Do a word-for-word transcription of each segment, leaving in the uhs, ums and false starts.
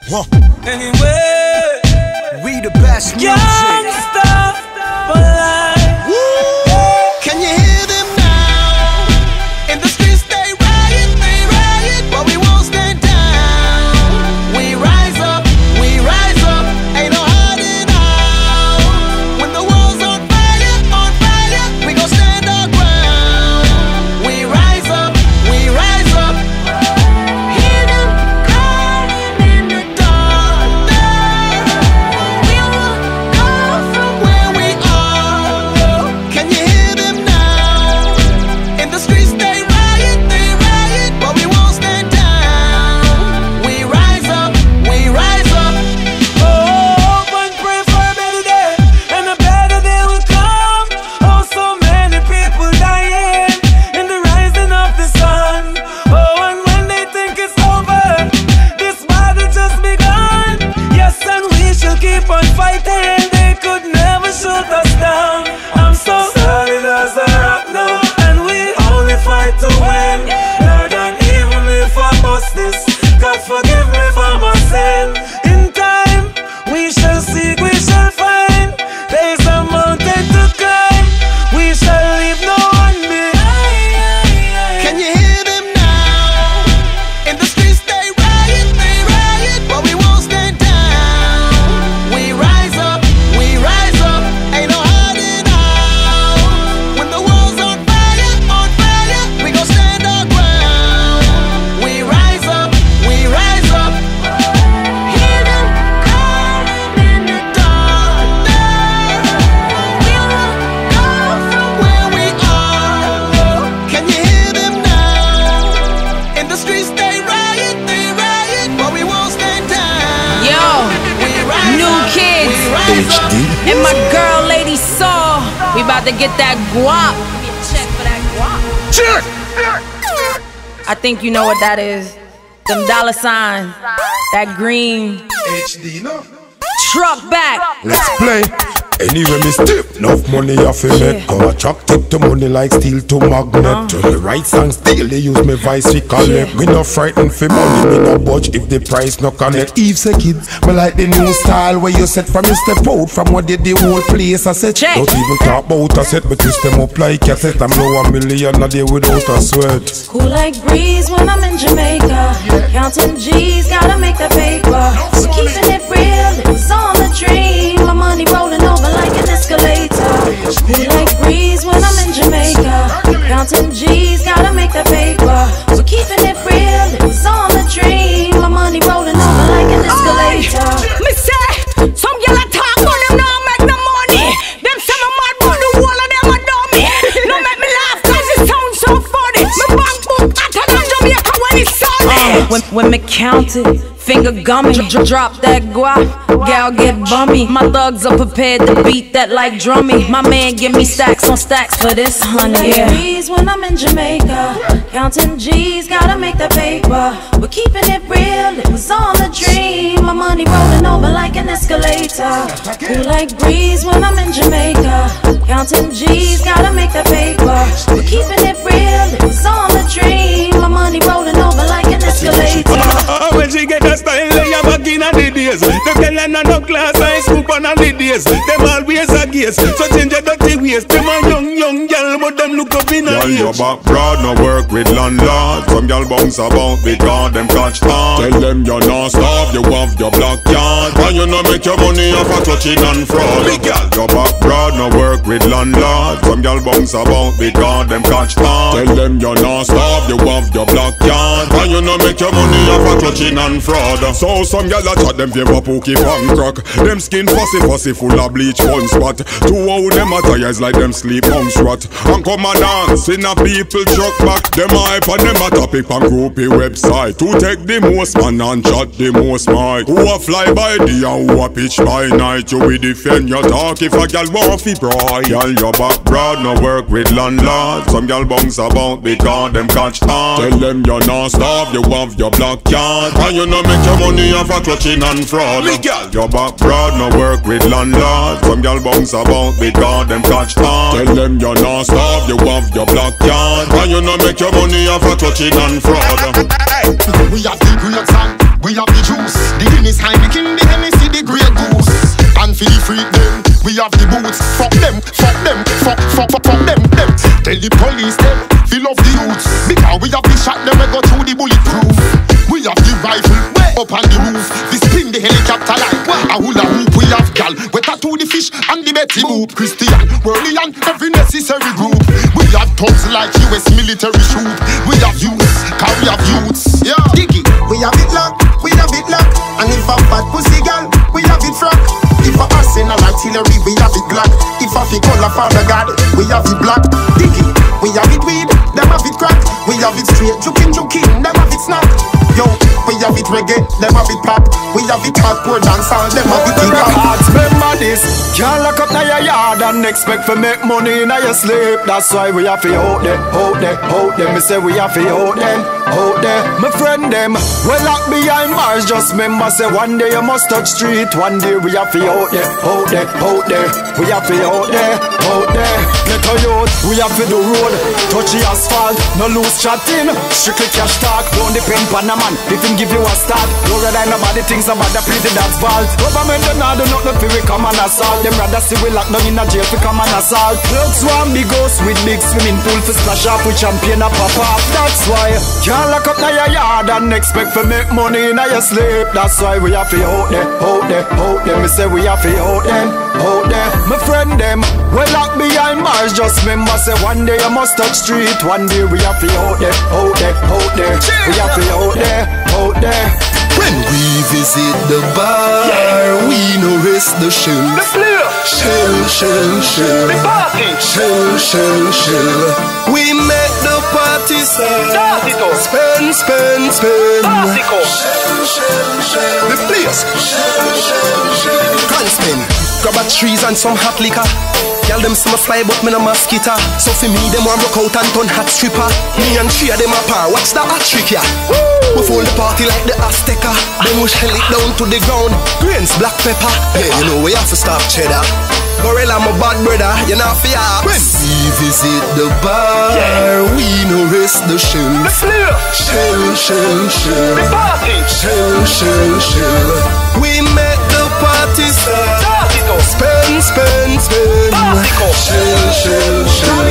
Whoa. Anyway, we the best music. Gangsta for life. Woo! Can you hear them now? In the streets they riot, they riot, but we won't stand down. We rise up, we rise up, ain't no hiding out. When the world's on fire, on fire, we gon' stand our ground. We rise up, we rise up. Hear them crying in the dark. We won't go from where we are. Can you hear them now? In the streets they riot, they riot, but we won't stand down. We rise up, we rise up. Oh, but pray for a better day, and a better day will come. Oh, so many people dying in the rising of the sun. Oh, and when they think it's over, this battle just begun. Yes, and we shall keep on fighting. They could never shoot us down. I'm so solid as a rock now, and we only fight to win. Lord, and even if I bust this, God forgive me for my sin. In time, we shall seek, we shall find. There's a mountain to climb. We shall leave no one behind. Can you hear them now? In the streets they riot, they riot, but we won't stand down. We rise up, we rise up, ain't no hiding out. When the world's on fire, on fire, we gon' stand our ground. We rise up, we rise up. Hear them crying in the dark. We won't go from where we are. Can you hear them now? In the streets they riot, they riot, but we won't stand down. Yo, We rise new up, kids we rise up. and my girl Lady Saw. We about to get that guap. Check for that guap. Check. I think you know what that is. Them dollar signs. That green H D, no? truck back. Let's play. Anyway, me stiff, enough money off in it. Cause attracted to money like steel to magnet. To the right song still, they use me vice we collect. Me no frightened for money, me no budge if the price no connect. Eve say kid, me like the new style where you set from me step out from what did the whole place I said. Check. Don't even talk about a set, but twist them up like a set. I'm low a million a day without a sweat. Cool like breeze when I'm in Jamaica. Counting G's, gotta make that paper. So keeping it real, it was on the dream. My money rolling over like an escalator. Cool like breeze when I'm in Jamaica. Counting G's, gotta make that paper. So keeping it real, it was on the dream. My money rolling over like an escalator. Me say, some gyal a talk but them not make no money. Them say me mad but the whole of them a dummy. No make me laugh cause it sounds so funny. Me bank book hotter than Jamaica when it's sunny. When, when me count it, finger gummy, dr- drop that guap, gal get bummy. My thugs are prepared to beat that like drummy. My man give me stacks on stacks for this honey. Like Yeah. breeze when I'm in Jamaica. Counting G's, gotta make that paper. We're keeping it real, it was on the dream. My money rolling over like an escalator. Cool like breeze when I'm in Jamaica. Counting G's, gotta make that paper. We're keeping it real, it was on the dream. My money rolling over like an escalator. When she get a style, they have back in the days. The girl and no class, I scoop on the days. Them always a gaze, so change your dirty ways. Them a young, young girl, but them look up in her Girl, age. your back broad, no work with landlord. Some girl bounce about because them catch on. Tell them you're not starved, you have your black yard. And you no make your money off a touching and fraud. Big girl. Your back broad, no work with landlord. Some girl bounce about because them catch on. Tell them you're not starved, you have your black yard. And you no make your money off a touching and fraud. So some girl a chat them favor pokey pan crack. Them skin fussy fussy full of bleach one spot. Two out them attires like them sleep house rat. And come a dance in a people truck back. Them hype and them a topic on groupie website. To take the most man and chat the most mic. Who a fly by day and who a pitch by night. You will defend your talk if a girl want fi bright. Girl your back broad, no work with landlord. Some girl bounce about because them catch on. Tell them you're not starved, you have your black yard. And you no make your money off a clutching and fraud. Your back broad, no work with landlord. Some girl bounce about because them catch on. Tell them you're not starved, you have your black yard. And you no make your money off a clutching and fraud. We have the great song. we have the juice. The Guinness, Heineken, the Hennessy, the Grey Goose. And for the freak them, we have the boots. Fuck them, fuck them, fuck, fuck, fuck, fuck them, them. Tell the police them, we love the youths. Because we have the shot them, we go through the bulletproof. We have the rifle, up on the roof. We spin the helicopter like a hula hoop. We have gal, we tattoo the fish and the Betty Boop. Christian, Worley and every necessary group. We have thugs like U S military troop. We have youths, cause we have youths. Yeah, Diggy, we have it locked, we have it locked. And if a bad pussy gal, we have it frack. If a arsenal artillery, we have it black. If a fi color father God, we have it black. Diggy, we have it weed, them have it crack. We have it straight, juking, juking, them have it snap. Yo, we have it reggae, them have it pop. We have it hardcore dancehall, them have it hip hop. Remember this, can't lock up now your yard and expect to make money in your sleep. That's why we have to hold them, hold them, hold them. Me say we have to hold them, hold them. My friend them, well locked behind bars. Just remember say one day you must touch street. One day we have to hold them, hold them, hold them. We have to hold them, hold them. Get a youth, we have to do road, touch the asphalt, no loose chatting. Strictly cash talk, don't depend on a man. If him give you a start, don't rely nobody thinks about the pretty that's fault. Government don't know, do nothing for we come and assault. Them rather see we lock down in a jail for come and assault. Looks one big house with big swimming pool for splash off with champagne and pop off. That's why can't lock up now your yard and expect to make money in your sleep. That's why we have to hold them, hold them, hold them. Me say we have to hold them, hold them. My friend them, well locked behind bars. Just remember say one day you must touch street. One day we have to hold them, hold them, hold them. We have to hold them, hold them. When we visit the bar, yeah, we no rest the shell. The player. Shell, shell, shell. The party. Shell, shell, shell. We make the party sell. Spend, spend, spend. Shell, shell, shell. The players. Shell, shell, shell. Can't spend. Grab a trees and some hot liquor. Y'all them see me fly but me no mosquito. So for me them want rock out and turn hot stripper. Me and three of them a par, watch the hot trick ya. We fold the party like the Azteca. Then we shell it down to the ground. Grains, black pepper. Yeah, you know we have to stop cheddar. Gorilla my bad brother, you know fi ask. When we visit the bar, yeah, we no rest the shell. The flare. Shell, shell, shell. The party. Shell, shell, shell. We make the party start. Spend, spend, spend. Shell, shell, shell.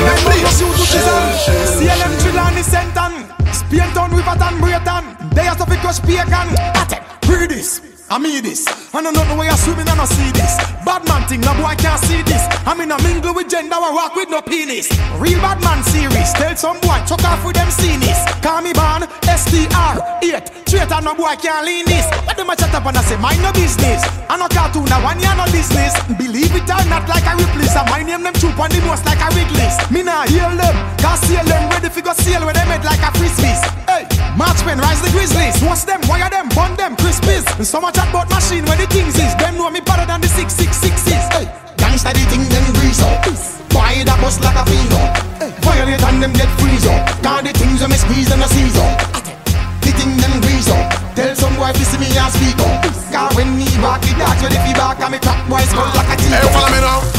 C L M Trelawney Senton, Spain Town, Riverton, Brayton. They have to pick us pagan. Read this, I mean this. I don't know the way I swimming and I see this. Bad man thing, no boy can't see this. I'm in a mingle with gender, I walk with no penis. Real bad man series, tell some boy, chuck off with them scenes. Call me ban, S T R, eight. Traitor, no boy can't lean this. But them a chat up and I say, mind no business. I no cartoon, now one year no business. Believe it or not, like a Ripley's. I my name them troop on the most like a Wrigley's. Me nah heal them, cause seal them ready for go seal where they made like a frisbees. Hey, Marchman, rise the grizzlies. What's them, wire them, bun them, crispies. And so much chat about machine where the things is. Them know me better than the six six sixes. Hey, gangsta the thing them grease up. Boy that bust like a fiend up. Violate and them get freeze up. Cause the things when me squeeze them a seize up. The thing them grease up. Tell some boy to see me and speak up. Cause when me back it that's where the feedback and me crack boys skull like a teeth. Hey, follow me now.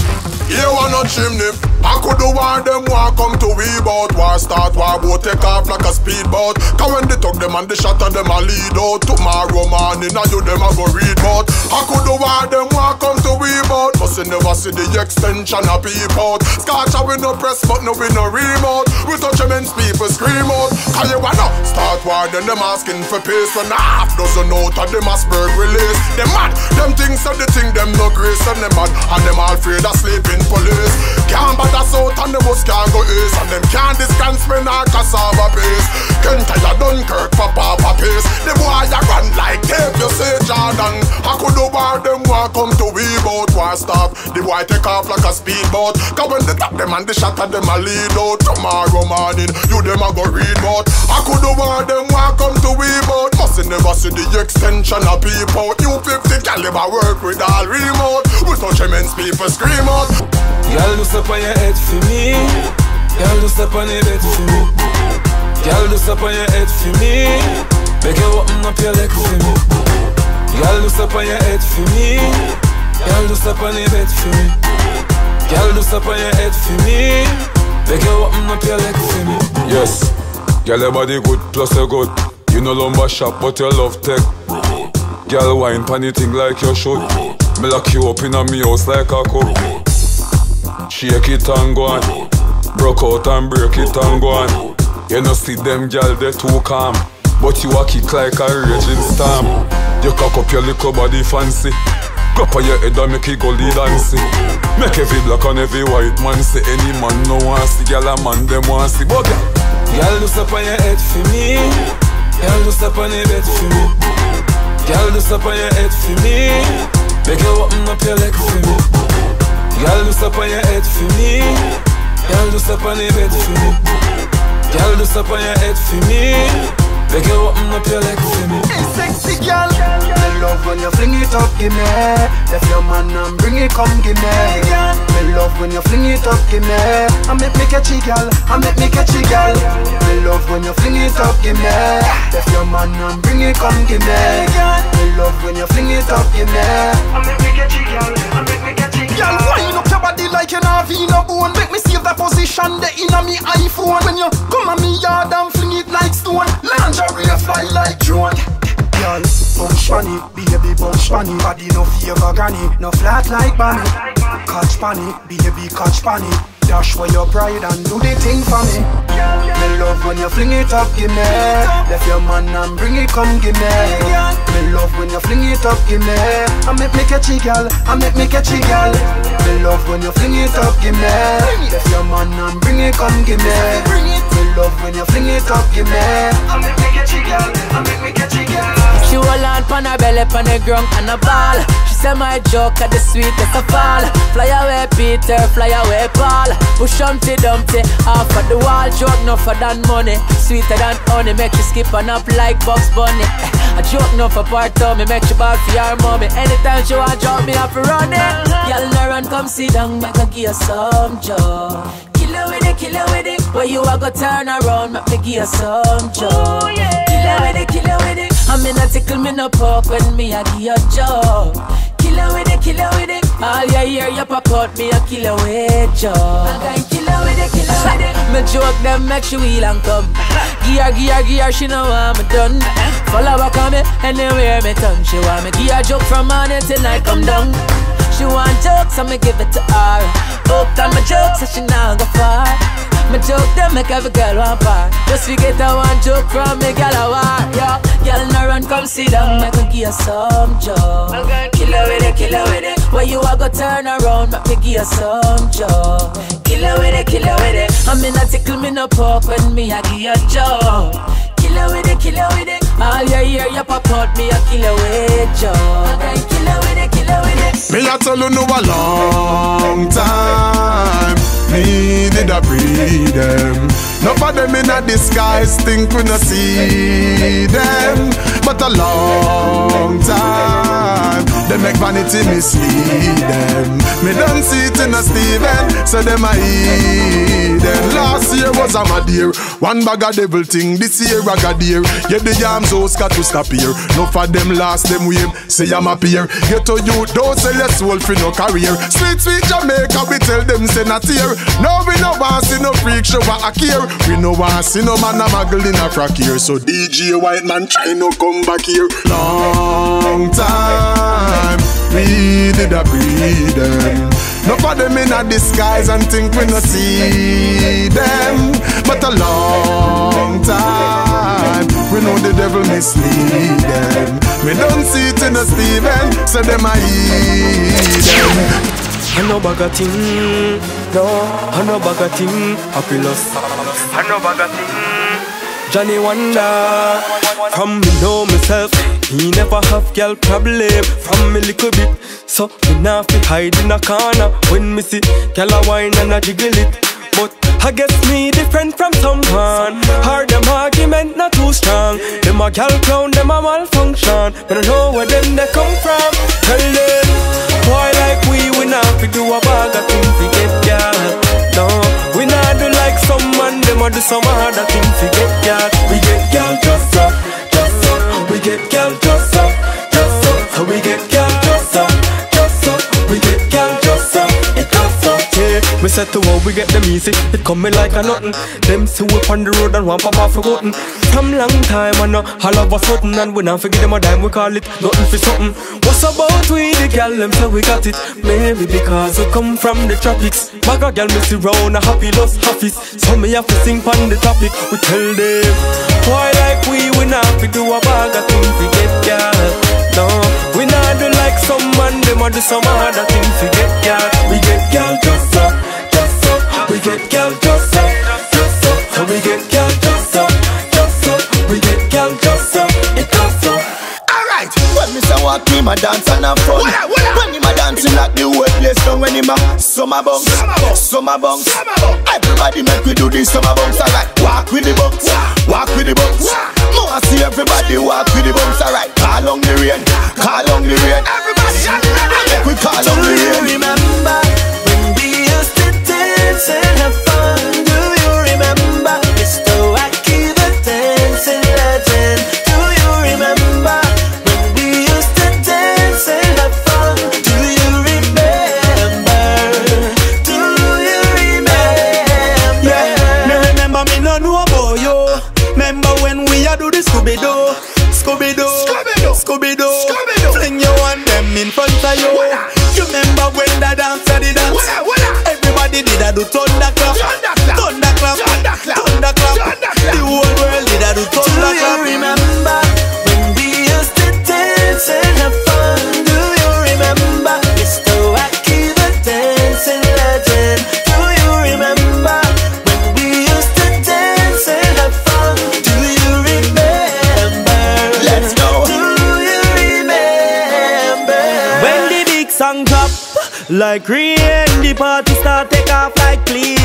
You wanna chimney? I could do war them war come to we bout. War start, war boat take off like a speedboat. Cause when they talk them and they shot them a lead out. Tomorrow morning I do them a go read bout. I could do war them war come to we bout. But you never see the extension of people out. Scotch we no press but no we no remote. We touch them and people scream out. Cause you wanna start war then them asking for peace. When half dozen out of them Asperg release. Them mad, them things so the thing them no grace. And them mad and them all afraid of sleeping police. Can't bother south and the bus can't go east. And them can't discount spend our cassava base. Can't tire Dunkirk for Papa Pace. The boy a run like tape you say Jordan. I could do war them war come to we boat. War stop, the boy take off like a speedboat. Cause when they tap them and they shot at them a lead out. Tomorrow morning you them a go read bout. I could do war them war come to we boat. Must you never see the extension of people. You fifty caliber work with all remote. We touch immense people scream out. Girl, do step on your head for me. Girl, do step on your bed for me. Girl, do step on your head for me. Make you open up your leg for me. Girl, do step on your head for me. Girl, do step on your bed for me. Girl, do step on your head for me. Make you open up your leg for me. Yes, girl, your body good plus you good. You no lumber shop, but your love tech. Girl wine pan thing like you should. Me lock you up in a me house like a cook. Shake it and go on. Broke out and break it and go on. You no see them girl they too calm, but you a kick like a raging storm. You cock up your little body fancy. Go on your head and make it go lead and see. Make every black and every white man say any man no want see. Girl a man them want see. But girl do step on your head for me. Girl do step on your bed for me. Girl do step on your head for me. Make you open up your leg for me. Girl do step on your head for me. Girl do step on your bed for me. Girl do step on your head for me. Make you open up your leg for me. Hey sexy girl, me love when you fling it up, give me. Left your man and bring it, come give me. Me love when you fling it up, give me. I make me catchy girl, I make me catchy girl. Me love when you fling it up, give me. Left your man and bring it, come give me. Me love when you fling it up, give me. I make me catchy girl, I make me catchy girl. Girl, wind up your body like an R V no bone. Make me save that position, the inna me iPhone. When you come on me yard and fling it like stone. Lingerie fly like drone. Girl, bounce funny, baby bounce funny. Body no favor granny, no flat like bunny. Catch funny, baby catch funny. Dash for your pride and do the thing for me. Me love when you fling it up, give me. Left your man and bring it, come give me. Me love when you fling it up, give me. I make me catchy girl, I make me catchy girl. Me love when you fling it up, give me. Left your man and bring it, come give me. Me love when you fling it up, give me. I make me catchy girl, I make me catchy girl. She hold on pon her belly, pon the ground and a ball. She say my joke at the sweetest of all. Fly away Peter, fly away Paul. Push Humpty Dumpty off of the wall. Joke no for than money, sweeter than honey. Make you skip and up like Bugs Bunny. A joke no for part of me, make you bad for your mommy. Anytime she want drop me up run it. Y'all no run, come sit down, make her give you some joy. Kill her with it, kill her with it. Where you a go turn around, make me give you some joy. Kill her with it, kill her with it. I mean I tickle me no poke when me a give you joy. Kill her with it, kill her with it. All you hear you pop out me a kill her with joy. I kill her with it, kill her with it. Me joke them make she wheel and come. Give her, give her, give her, she know want me done. Follow back on me anywhere me tongue. She want me give her joke from morning till night come down. She want jokes, so me give it to her. Hooked on my jokes, so she now go far. My joke them make every girl want part. Just forget I want joke from me, girl I want. Yeah, girl no run, come sit down, make me give you some joy. Kill her with it, kill her with it. Where you a go turn around, make me give you some joy. Kill her with it, kill her with it. I mean I tickle me no poke when me I give you joy. Kill her with it, kill her with it. All you hear you pop out me a kill her with joy. Kill her with it, kill her with it. Me a tell you no a long time. Me did a breed them. None of them in a disguise think we no see them. But a long time they make vanity mislead them. Me don't see it in a Steven, so them a eat them. Last year was a mad year. One bag of devil thing, this year a god year. Yeah, the yams house got to stop here. No for them last them wave, say I'm up here. Get to you, don't sell your soul for no career. Sweet, sweet Jamaica, we tell them say not here. No, we no want see no freak show a here. We no want see no man a muggle in a frack here. So D J White Man try no come back here. Long time we did a breed them. No for them in a disguise and think we no see them. But a long time we know the devil mislead them. We don't see it in a Steven, so them a eat them. I know bag a thing, no, I know bag a thing, happy loss. I know bag a thing, Johnny Wonder. From me know myself, he never have girl problem. From me little bit, so me not fi hide in a corner. When me see girl a whine and a jiggle it. But I guess me different from someone. Heard them argument not too strong. Them a gal clown, them a malfunction. But I know where them they come from. Tell them, boy like we, we not fi do a bag of things to get gal. No, we not do like some man, them a do some other things to get gal. We get gal just so, just so. We get gal just so, just so. We get gal just so, just so. We get gal just so, it just so. Yeah. Me said to how we get them easy, it coming like a nothing. Them see we on the road and one pop off forgotten. From long time and uh, all of a sudden, and we not forget them a dime, we call it nothing for something. What's about we the gal, them so we got it. Maybe because we come from the tropics. Maga gal me see round a happy lost office. So me have to sing on the topic. We tell them, why like we, we not fi do a bag of things to get gal. No, we not do like some man, them a do some other things to get gal. We get gal just so, just so. We get gal just so, just so. So we get gal just so, just so. We get gal just so, it just so. Alright, when me say walk me my dance and have fun. When him a dancing like the whole place down. When him a summer bounce, summer bounce. Everybody make we do this summer bounce. Alright, walk with the bounce, walk with the bounce. More see everybody walk with the bounce. Alright, call on the rain, call on the rain. Everybody, make we call on the rain. Do you remember when we used to dance and have fun? Do you remember Mister Wacky the dancing legend? Do you remember when we used to dance and have fun? Do you remember? Do you remember? Yeah, me remember me no know about you. Remember when we a do the Scooby-Doo, Scooby-Doo, Scooby-Doo, Scooby-Doo. Fling you and them in front of you. You remember when the dance did dance? Everybody did a do thunderclap, thunderclap, thunderclap. The whole world did a do thunderclap. Do you remember when we used to dance and have fun? Do you remember Mister Wacky the dancing legend? Do you remember when we used to dance and have fun? Do you remember? Let's go. Do you remember? When the big song drop, like rain, the party start take off like plane.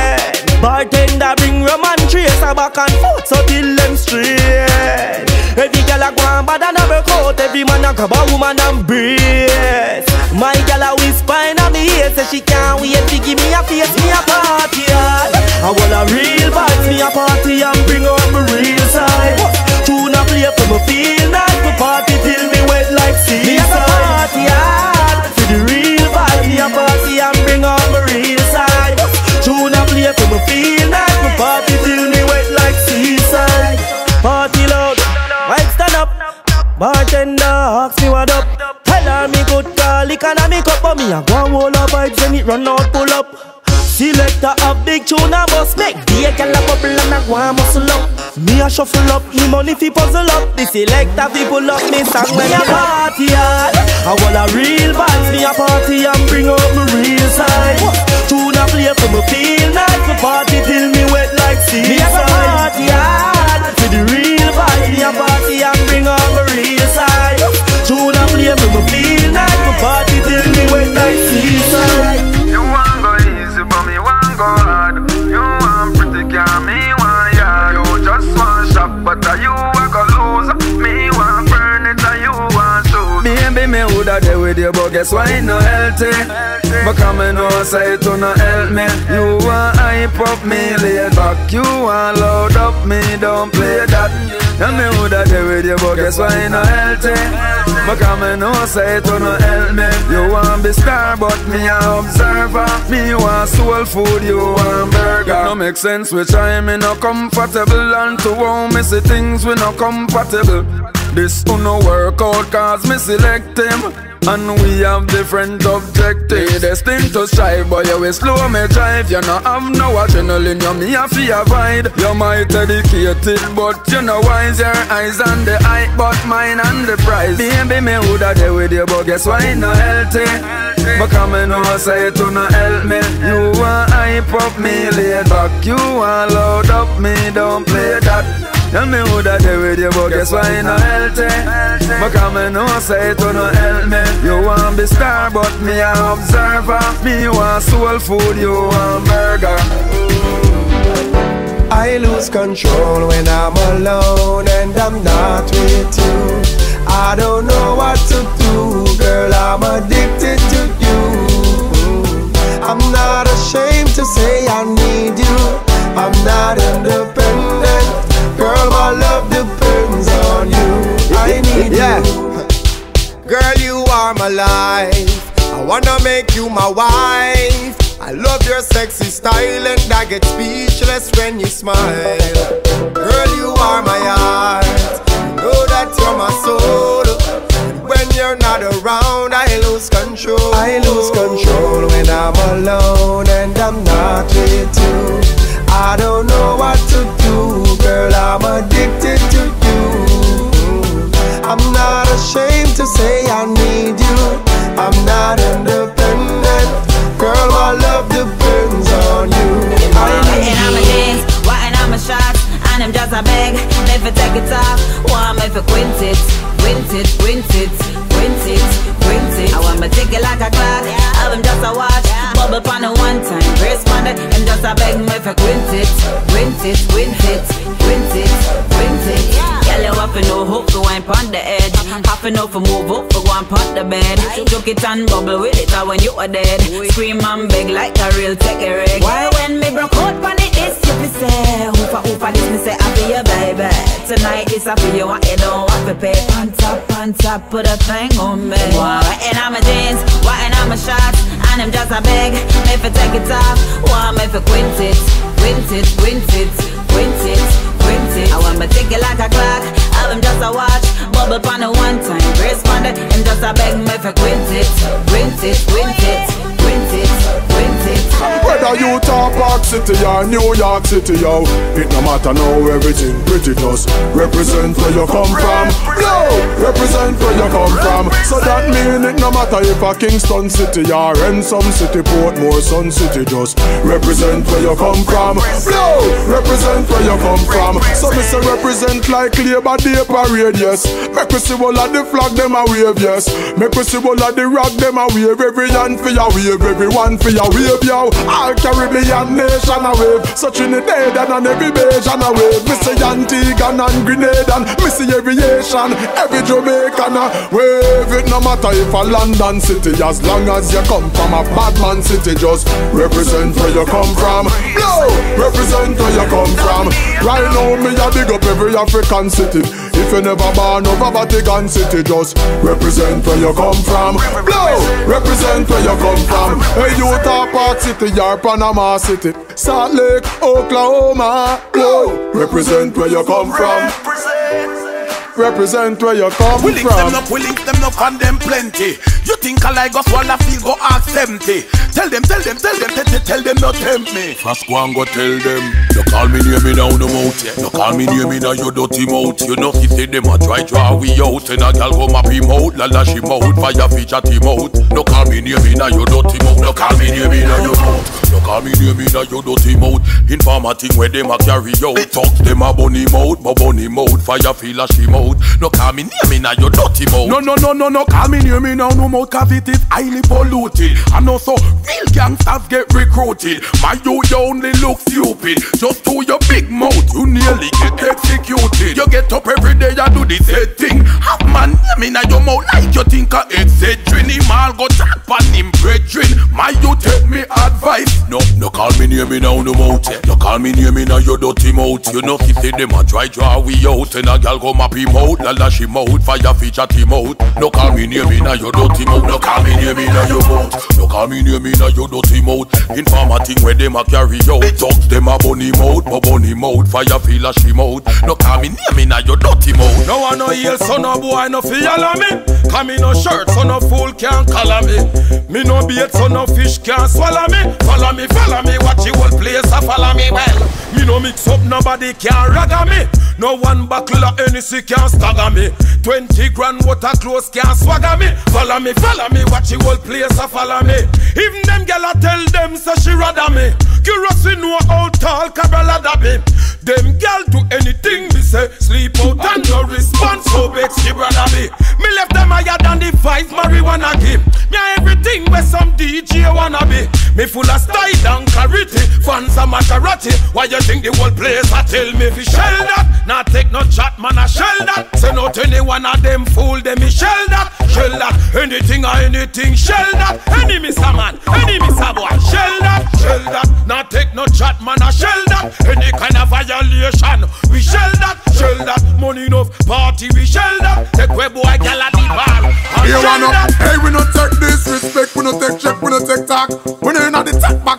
Bartender bring rum and trace a back and forth so till them straight. Every girl a go and bad and a break out. Every man a grab a woman and brace. My girl a whisper in a me ear, say she can't wait to give me a face, me a party hard. I want a real vibes, me a party and bring out my real side. Tune a play for me feel nice, me party till me wet like seaside. Me a party hard, for the real vibe, me a party and bring out my real side. Tune a play for me feel nice, me party till me wet like seaside. Party loud, right stand up. Bartender ask me what up. Tell her me good call, lick and me cup. But me a go and hold her vibes when it run out, pull up. Selector a big tune and bust make be a girl a bubble and a go and muscle up. Me a shuffle up, me money fi puzzle up. The selector fi pull up me song when me a party hard. I want a real vibes, me a party and bring out my real side. Tune a play for me feel nice, me party till me wet like seaside. Me a party hard, for the real vibes, me a party and bring out my real side. Tune a play for me feel nice, me party till me wet like seaside. You want go easy, but me want go hard. You want pretty girl, me want yard. You just want shop, but uh, you want go lose. Me want burn it, and you want shoes. Baby, me woulda there with you, but guess why it no healthy? But come and know say it to no help me. You want hype up me, lay back. You want load up me, don't play that. And me woulda there with you, but guess why it no healthy? But come and know say it to no help me. You want be star, but me a observer. Me want soul food, you want burger. It no make sense which I me no comfortable. And to how me see things we no compatible. This who no work out cause me select him. And we have different objectives. Destined to strive, but you will slow me drive. You no have no adrenaline, you me a fear avoid. You might educated, but you know wise. Your eyes on the height, but mine on the prize. Baby, me woulda there with you, but guess why it no healthy? But come and know say it to no help me. You want hype up me, lay back. You want load up me, don't play that. Tell me who that there with you, but guess why it no healthy? But come and know say it to no help me. You want be star, but me a observer. Me want soul food, you want burger. I lose control when I'm alone and I'm not with you. I don't know what to do, girl, I'm addicted to you. I'm not ashamed to say I need you. I'm not independent, girl, my love depends on you. I need yeah. you. Girl, you are my life, I wanna make you my wife. I love your sexy style and I get speechless when you smile. Girl, you are my heart, you know that you're my soul. And when you're not around, I lose control. I lose control when I'm alone and I'm not with you. I don't know what to do, girl, I'm addicted to you. I'm not ashamed to say I need you. I'm not independent, girl, my love depends on you. And I'm a dance, why I'm a shot, and I'm just a beg. Never take it off, want me for quint it, quint it, quint it, quint it, quint it. I want me take it like a clock, I'm just a watch, bubble pan a one time, brace pan it, and just a beg me for quint it, quint it, quint it, quint it, quint it. Girl, you have to know hook to wine pon the edge, have to know for move up for go and pon the bed. Took it and bubble with it, or when you are dead, scream and beg like a real take a reg. Why when me broke out pon it, this you fi say, hoofa hoofa this me say I be your baby. Tonight is a for you, and you don't have to pay. On top, on top, put a thing on me. Why and I'm a jeans, why and I'm a shot, and I'm just a beg. Me fi take it off, why me fi quint it, quint it, quint it, quint it, quint it. I want me take it like a clock, I'm just a watch, bubble pan a one time, brace pan it, and just a beg me fi quint it, quint it, quint it, quint it, quint it. Whether you talk Park City or New York City, yo, it no matter now, everything pretty just represent where you come from. Yo, represent where you come from. So that mean it no matter if a Kingston City or Ensom City, Portmore, Sun City, just represent where you come from. Yo, represent where you come from. So me say represent like Labor Day parade, yes. Make we see all of the flag them a wave, yes. Make we see all of the rock them a wave. Every hand for your wave, everyone for your wave, yo. All Caribbean nation a wave, so Trinidad and every Bajan a wave. Me say Antigua and Grenada, and me see every Haitian, every Jamaican a wave. It no matter if a London city, as long as you come from a bad man city, just represent where you come from. No, represent where you come from. Right now me a big up every African city. If you never born over Vatican City, just represent where you come from. No, represent where you come from. Hey, Utah Park City, or Panama City, Salt Lake, Oklahoma. Whoa, represent where you come from. Represent where you come we link from. Them up, we link them up and them plenty. You think I like us while I feel go ask empty. Tell them, tell them, tell them, tell them, tell them not tempt me. Fast go and go tell them. You call me name me now no mouth. You call me name me now your dirty mouth. You know he say them a try draw we out. And a gal go map him out, la la she mouth, fire fish at him out. No call me name me now your dirty mouth. No call me name me now your mouth. No call me name me now your dirty mouth. Informer thing where them a carry out. Talk them a bunny mouth, my bunny mouth, fire feel a she mouth. No call me name me now your dirty mouth. No no no no no call me name me now no mouth, cause it is highly polluted. And also real gangsters get recruited. My you you only look stupid. Just to your big mouth you nearly get executed. You get up every day and do the same thing. Have man name me now your mouth like you think a Excedrin. Him all go talk pan him brethren. My you take me advice. No no call me name me now no mouth. No call me name me now your dirty mouth. You know he say them a try draw we out. And a gal go map him out, la la she mouth, fire fish at him out. No call me name me now your dirty mouth. No call me name me now your mouth. No call me name me now your dirty mouth. Informer thing where them a carry out. Talk them a bunny mouth, my bunny mouth, fire feel a she mouth. No call me name me now your dirty mouth. No one no heal, so no boy no feel me. Come me no shirt, so no fool can't color me. Me no bait, so no fish can't swallow me. Follow me, follow me, watch the whole place a follow me well. Me no mix up, nobody can ragga me. No one buckle of Hennessy can stagger me. Twenty grand water clothes can swagger me. Follow me, follow me, watch the whole place a follow me. Even them gal a tell them say she rather me. Curious we know how tall Cabral da be. Them gal do anything me say. Sleep out and no response, so big she brother be. Me left them higher than the five marijuana game. Me a everything where some D J wanna be. Me full of style and clarity, fans a Maserati. Why you think the whole place a tell me fi shell that? Not take no chat man a shell that. Say not any one of them fool them me shell that. Shell that, anything or anything shell that. Any mister man, any mister boy shell that. Shell that, not take no chat man a shell that. Any kind of violation we shell that. Shell that, money enough party we shell that. Take way boy gal at the bar and you shell wanna, that. hey we no take disrespect, we no take check, we no take talk. We no inna the talk back.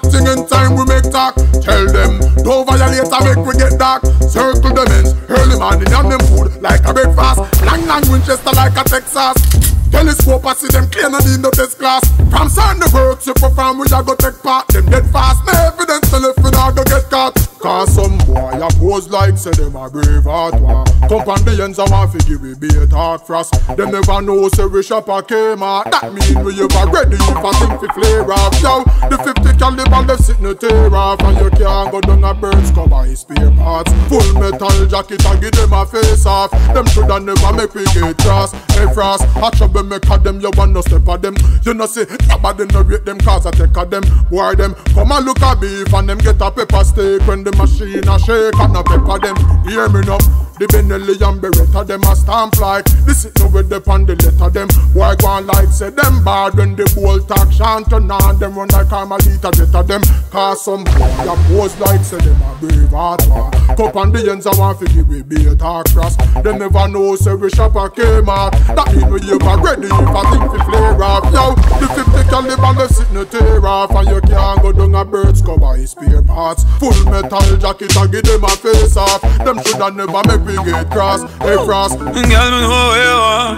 Don't violate and make we get dark. Circle the ends, early morning and them food like a breakfast. Long long Winchester like a Texas. Telescope I see them clear, no need no test class. From sign the works you perform, we a go take part. Them dead fast, no evidence to lift, we not go get caught. Cause some boy a pose like say them a brave heart war. Come on the ends and want to give we be a hard frost. Them never know say we shop a Kmart. That mean we ever ready if I think fi flare off. Yo, the fifty caliber left sit no tear off. And you can't go down a bird's cover his spare parts. Full metal jacket and give them a face off. Them shoulda never make we get cross. Hey frost, I trouble make a them, you want no step of them. You know say, nobody no rate them cause I take a them. Boy them, come and look at beef and them get a pepper steak. When the machine a shake and a pepper them. Hear me now, the Benelli and Beretta them a stamp like. This is no with the pan the letter them. Boy go on like say them bad when the bowl talk shan't turn on. Them run like Carmelita jet of them. Cause some boy a pose like say them a brave heart war. Cup on the ends I want to give we be a talk cross. Them never know say we shop a Kmart. That mean we ever ready if I think we flare off. Yo, the fifty caliber left sit no tear off. And you can't go down a bird's cover his spare parts. Full metal jacket and give them a face off. Them shoulda never make we get cross. Hey frost, girl, me know where you are.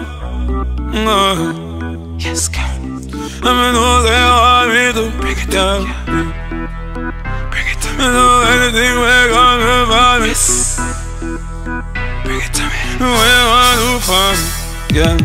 No. Yes, girl. I me know where you want me to. Bring it down. Bring it to me. I know anything we're gonna find me. Yes. Bring it to me. What you want to find me, girl?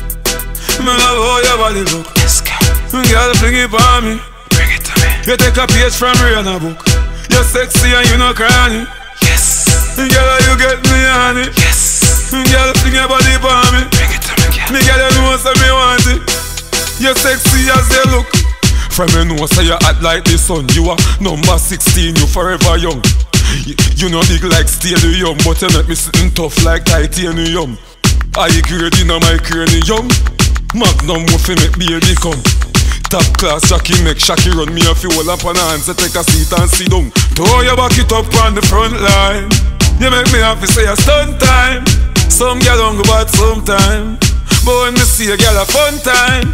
Me love how your body look. Yes, girl. Girl, fling it on me. Bring it to me. You take a page from Rihanna book. You're sexy and you no cranny. Yes. Girl, you get me on it. Yes. Girl, fling your body on me. Bring it to me, girl. Me girl, you know say me want it. You're sexy as they look. From you know say you hot like the sun. You are number sixteen, you forever young. You, you know big like stadium, but you make me sitting tough like titanium. I grade in my cranium. Magnum muffin make baby come. Top class Jackie make Shaki run me a few all up on hands. So take a seat and sit down. Throw your back it up on the front line. You make me happy say a stunt time. Some girl don't go bad sometime, but when me see a girl a fun time.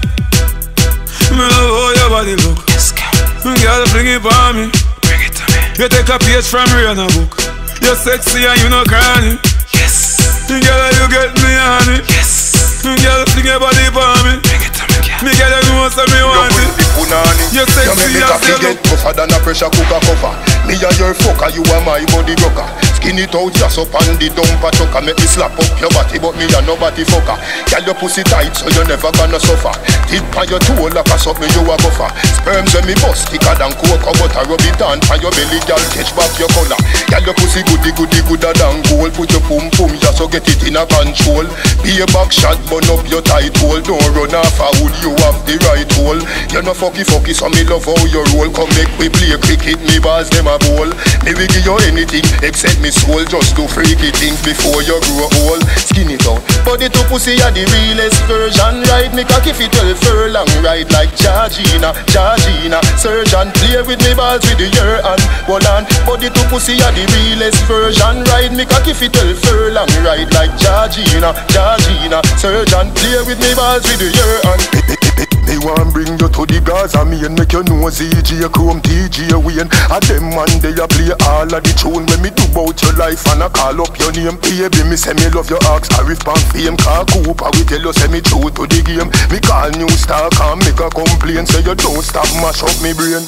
Me love how your body look. Yes, girl. Girl bring it on me. Bring it to me. You take a page from Rihanna book. You're sexy and you no cranny. Yes. Girl you get me on it. Yes. Girl fling your body on me. Bring it to me, girl. Me girl you know say me want it. You're sexy as you look. Tougher than a pressure cooker cover. Me a your fucker, you are my body rocker. Skin it out just up on the dumper chucker. Make me slap up your body, but me a nobody fucker. Girl your pussy tight so you never gonna suffer. Tip on your toe like a suck me you a buffer. Sperms when me bust thicker than cocoa butter. Rub it on on your belly, girl catch back your collar. Girl your pussy goody goody gooder than gold. Put your pum pum just so get it in a control. Be a back shot, burn up your tight hole. Don't run off a wood, you have the right hole. You no fucky fucky so me love how you roll. Come make we play cricket, me balls them a bowl. Me will give you anything except me soul. Just do freaky things before you grow old. Skin it out. Body to pussy are the realest version. Ride me cocky fit twelve furlong. Ride like Georgina, Georgina. Surgeon play with me balls with the year and hold on. Body to pussy are the realest version. Ride me cocky fit twelve furlong. Ride like Georgina, Georgina. Surgeon play with me balls with the year and me want bring you to the Gaza me and make you know Z J Chrome T J Wayne. And them man they a play all of the tune when me do bout your life and I call up your name. Baby me say me love your axe Arif pan fame. Car Cooper we tell you say me true to the game. Me call new star can make a complaint. Say you don't stop mash up me brain.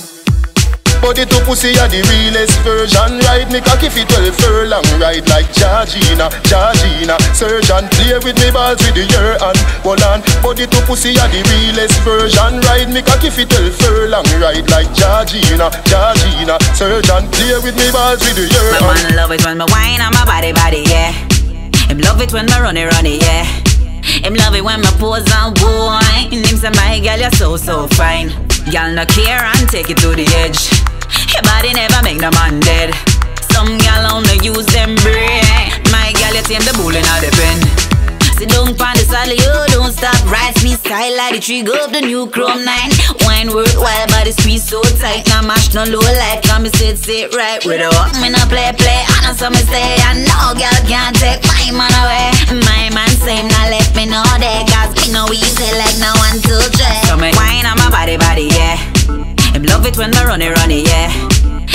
Body to pussy are the realest version. Ride me cocky fit twelve furlong. Ride like Georgina, Georgina. Surgeon play with me balls with the year and hold on. Body to pussy are the realest version. Ride me cocky fit twelve furlong. Ride like Georgina, Georgina. Surgeon play with me balls with the year and my man love it when me whine on my body body, yeah. Him love it when me run it run it, yeah. Him love it when me pose and whine. Him say my girl you're so so fine. Y'all no care and take it to the edge. Your body never make no man dead. Some y'all only use them brain. My girl you tame the bull in all the pen. Sit down pon the saddle, you don't stop. Rise me style like the trigger of the new Chrome nine. Wine work while body squeeze so tight. Now mash no low life, come me sit sit right. With a walk me no play play. I know some stay. I know girl can't take my man away. My man same now let me know that. Cause me no easy like no one to try. So me wine on my body body, yeah. Him love it when me run it run it, yeah.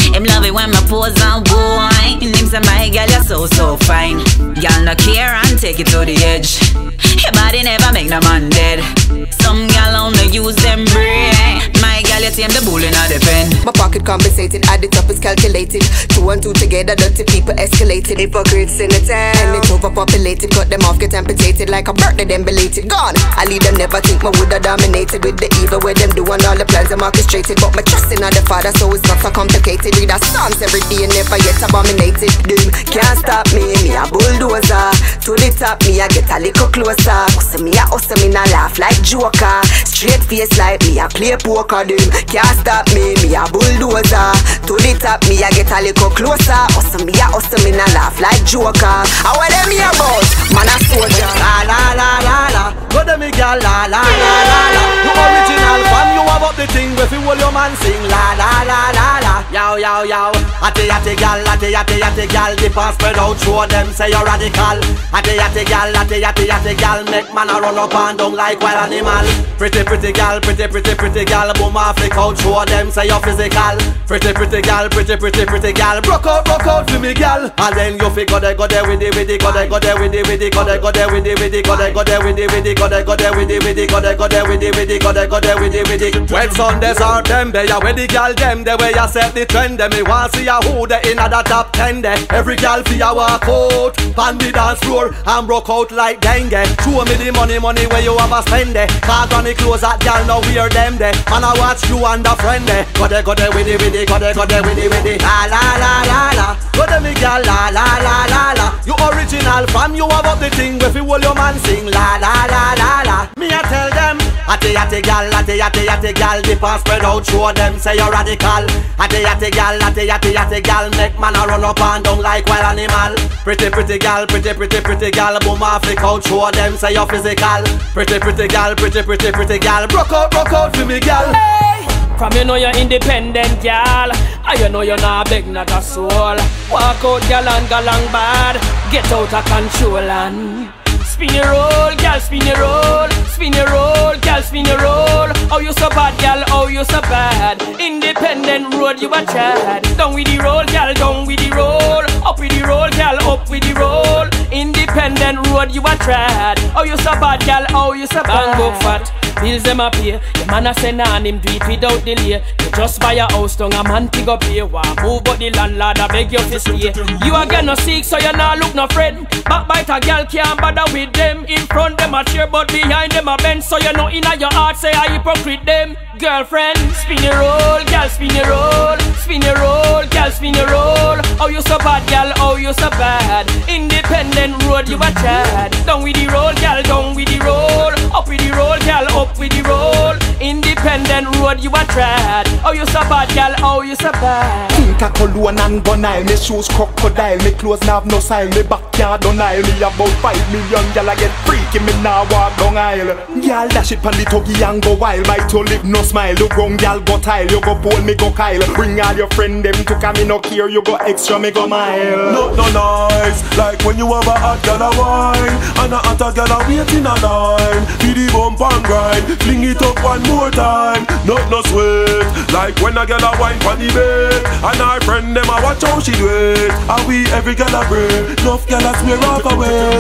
Him love it when my pose and wine. Him say my girl you're so so fine. Girl no care and take it to the edge. Your body never make no man dead. Some girl only use them brain. My girl you tame the bull in the pen. My pocket compensated, add it up is calculated. Two and two together, dirty people escalated. Hypocrites in the town, and it's overpopulated. Cut them off, get amputated like a birthday, then belated. Gone. I lead them, never think my woulda dominated with the evil where them do and all the plans I'm orchestrated. But my trust in the Father, so it's not so complicated. Read our Psalms every day and never yet abominated. Them can't stop me, me a bulldozer. To the top, me I get a little closer. Cause me a hustle, me na laugh like Joker. Straight face like me a play poker. Them can't stop me, me a bulldozer. To the top, me I get a little closer. Hustle, me a hustle, me na laugh like Joker. I want them me about, man a soldier. La la la la la, go them me girl la la la la la. You original fan, you have up the thing where you hold your man sing la la la la la. Yow yow yow, ate ate gal, ate ate ate gal. The pass spread out, show them say you're radical. Ate ate gal, ate ate ate gal. Make man a run up and down like wild animal. Pretty pretty gal, pretty pretty pretty gal. Boom off the couch, show them say you're physical. Pretty pretty gal, pretty pretty pretty gal. Broke out, broke out for me gal. And then you fi go there, go there with the with the, go there, go there with the with the, go there, go there with the with the, go there, go there with the with the, go there, go there with the with the, go there, go there with the with the, go there, go there with the with the. When Sundays are them, they are with the gal them. The way you set the trend, them me want see a who they in the top ten. There, every gal fi a walk out, pan the dance floor and broke out like dengue. Show me the money, money where you have a spend there. Cause on the clothes that gal now wear them there. And I watch you and a friend there. Go there, go there with the with the, go there, go there with the with the. La la la la la, go there me gal la la la la la. You original fam, you have up the thing where you hold your man sing la la la la la. Me I tell them, ate ate gal, ate ate ate gal. The pass spread out, show them say you're radical. Ate ate gal, ate ate ate gal. Make man a run up and down like wild animal. Pretty pretty gal, pretty pretty pretty gal. Boom off the couch, show them say you're physical. Pretty pretty gal, pretty pretty pretty gal. Broke out, broke out for me gal. Hey! From you know you're independent, gal. And you know you're not big, not a soul. Walk out, gal, and go long bad. Get out of control and spin your roll, gal, spin your roll. Spin your roll, gal, spin your roll. Oh, you so bad, gal, oh, you so bad. Independent road, you a chad. Down with the roll, gal, down with the roll. Up with the roll, gal, up with the roll. Independent road, you a trad. Oh, you so bad, gal, oh, you so bad. Bango fat, bills them up here. The man a send on him, do it without delay. You just buy a house, down a man pick up here. Wah, move but the landlord, I beg you to stay. You a get no sick, so you not look no friend. Backbite a gal can't bother with them. In front them a cheer, but behind them a bend. So you know inna your heart say I hypocrite them. Girlfriend, spin your roll, gal, spin your roll. Spin your roll, gal, spin your roll. Oh, you so bad, gal, oh, you so bad. Independent road, you a chad. Down with the roll, gal, down with the roll. Up with the roll, gal, up with the roll. Independent road, you a trad. Oh, you so bad, gal, oh, you so bad. Think a cologne and gun aisle. Me shoes crocodile. Me clothes now have no style. Me backyard don't aisle. Me about five million, gal, I get freaky. Me now walk down aisle. Gal, dash it pan the tuggy and go wild. Bite your lip, no smile. You wrong, gal, go tile. You go pole, me go Kyle. Bring all your friend, them to come, me no care. You go extra, me go mile. No, no nice. Like when you have a hot gal a wine and a hotter gal a wait in a line. Feed the bump and grind. Fling it up one more time. Not no sweat. Like when a gal a wine for the bed and our friend them a watch how she do it. And we every gal a break. Enough gal a swear off away.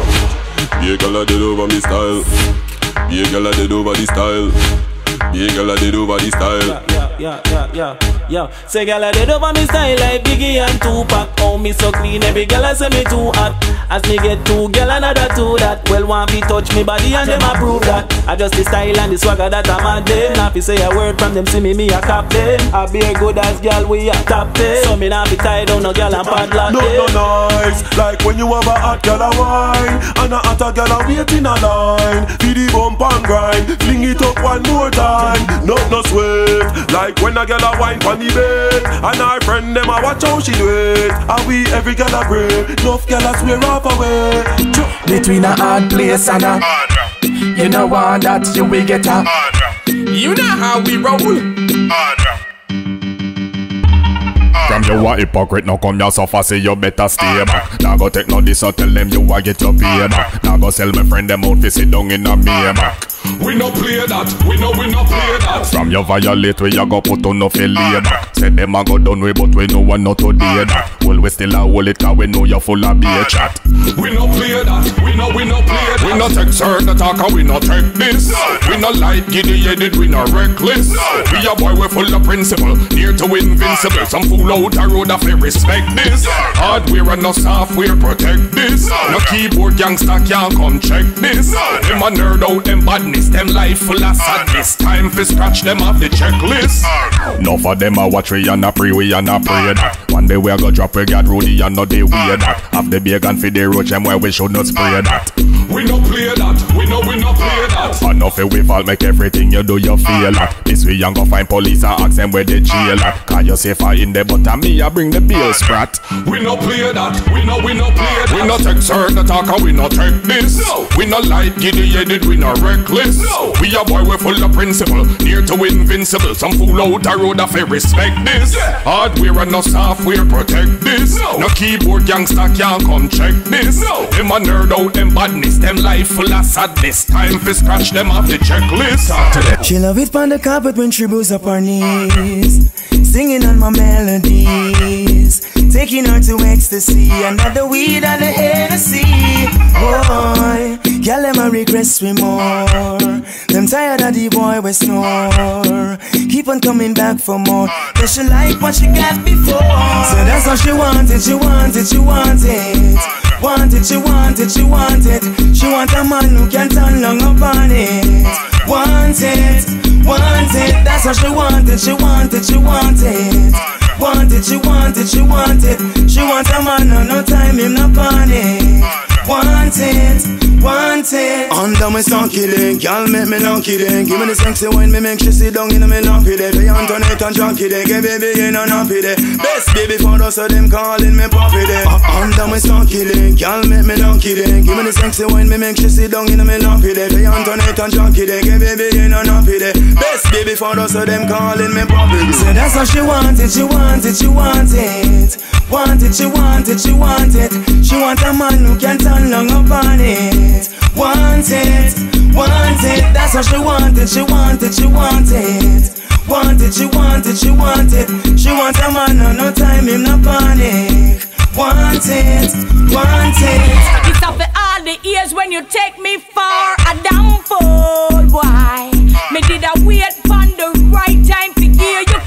Yeah, gal a dead over me style. Yeah, gal a dead over the style. Yeah, gal a dead over the style. Yeah, yeah, yeah, yeah, yeah. Say gal a dead over me style like Biggie and Tupac. Oh, me so clean, every gal a say me too hot. As me get two gal another two that. Well, one fi touch me body and them approve that. I just the style and the swagger that I'm at them. Now fi say a word from them, see me, me a cap them. I be a good as gal, we a top them. So me not be tied on no gal and padlock no, them. No nice, like when you have a hot gal a wine and a hotter gal a wait in a line. Feed the bump and grind, fling it up one more time. Not no sweat, like when a gal a wine pon the bed and our friend them a watch how she do it. And we every gal a break, enough gal a swear off away. Between a hard place and a you know what that you will get a you know how we roll. From you a hypocrite, no come your suffer, say you better stay back. Now go take no this or tell them you a get your pay back. Now go sell my friend them out fi sit down in a me back. We no play that, we no, we no play that. From your violate we ya go put on no feel back. Say them a go done we but we know one not today that. Well we still a hold it cause we know you full of beer chat. We no play that, we no, we no play that. We no take certain talk and we no take this. We no light giddy headed, we no reckless. We a boy we full of principle, near to invincible. Some fool out a road of respect this. Hardware and no software protect this. No keyboard gangster can't come check this. Them a nerd out them badness, them life full of sadness. Time for scratch them off the checklist. No for them a watch we and a pray we and a pray that. One day we a go drop we got Rudy and no day we that. Have the bacon for the roach them where we should not spray that. We no play that, we no, we no play that. Enough we fall make everything you do you feel that. This we young go find police and ask them where they jail at. Cause you safer in the but and me I bring the bill sprat. We no play that, we no, we no play that. We no take certain talk and we no take this. No. We no light giddy headed, we no reckless. No. We a boy we full of principle, near to invincible. Some fool out a road of respect this. Yeah. Hardware and no software protect this. No. No keyboard gangster can't come check this. No. Them a nerd out them badness, them life full of sadness. Time for scratch them off the checklist. Talk to them. She love it on the carpet when she moves up her knees, singing on my melodies, taking her to ecstasy, another weed and the Hennessy. Boy, girl, them a request me more. Them tired of the boy we snore. Keep on coming back for more. Cause she like what she got before. So that's what she wanted, she wanted, she wanted. Want it, she want it, she want it. She want a man who can turn long upon it. Want it, want it. That's what she wanted, she wanted, she wanted. Want it, she want it, she want it. She want a man who no time him no panic. Want it, want it. Under my song killing, girl make me lucky then. Give me the sexy wine, me make she sit down in me lumpy day. Play Antoinette and Jackie day, get baby in and happy day. Best baby for us, so them calling me puppy day. uh, Under my song killing, girl make me lucky then. Give me the sexy wine, me make she sit down in me lumpy day. Play Antoinette and Jackie day, get baby in and happy day. Best baby for us, so them calling me puppy day. So that's what she wanted, she wanted, she wanted. Want it, she want it, she want it. She want a man who can turn long upon it. Want it, want it. That's what she wanted, she wanted, she wanted. Want it, she want it, she want it. She want a man who no time him no panic. Want it, want it. It's up for all the years when you take me for a downfall. Why? Me did a wait for the right time to hear you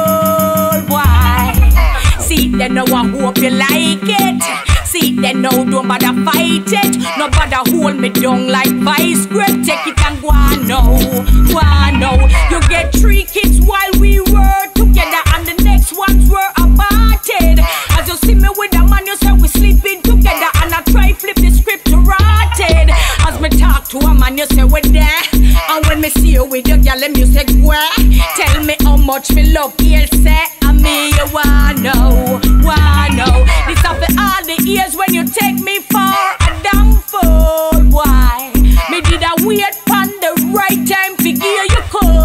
call. Why? See, they know I hope you like it. See, they know don't bother fight it. No bother hold me down like vice grip. Take it and go on now, go on now. You get three kids while we were together, and the next ones were aborted. As you see me with a man, you say we sleeping together, and I try flip the script to rotted. As me talk to a man, you say we're there, and when me see you with your girl, them you say where. Tell me how much me love you say. Me, you wanna know, wanna know. This up for all the years when you take me for a downfall. Why? Me did a wait for the right time to hear you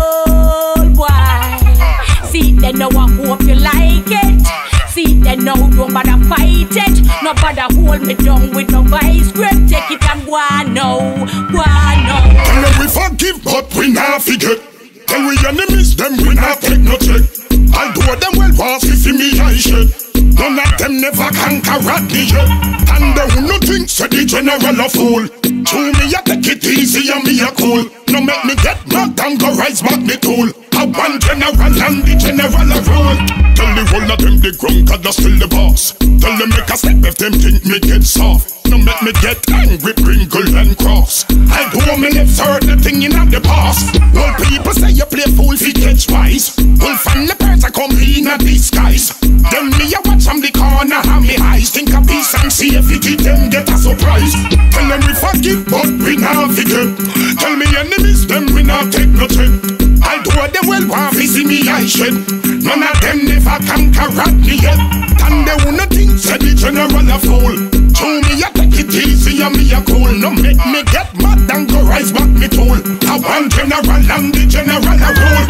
call. Why? See, they know I hope you like it. See, they know don't bother fight it. No bother hold me down with no vice grip. Take it and wanna know, wanna know. Tell we forgive, but we not forget. Tell we enemies, them we not take no check. I'll do them well once if me I shit. None of them never conquer at me yet. And they who no think so the general a fool. To me I take it easy and me a cool. No make me get mad and go rise back me tool. I one general and the general a rule. Tell the whole of them the ground cause that's still the boss. Tell them make a step if them think me get soft. No make me get angry, wrinkle and cross. I do me live certain thing in the past. All people say you play fool fi catch wise. Wolf and the birds I come in a disguise. Them me a watch from the corner and me eyes. Think a piece and see if it get them get a surprise. Tell them we forgive but we not forget. Tell me enemies them we not take no check. I do them well want fi see me I shed. None of them never conquer at me yet. And they who no think say the general a fool. To me I take it easy and me a cool. No make me get mad and go rise back me tool. I want general and the general a rule.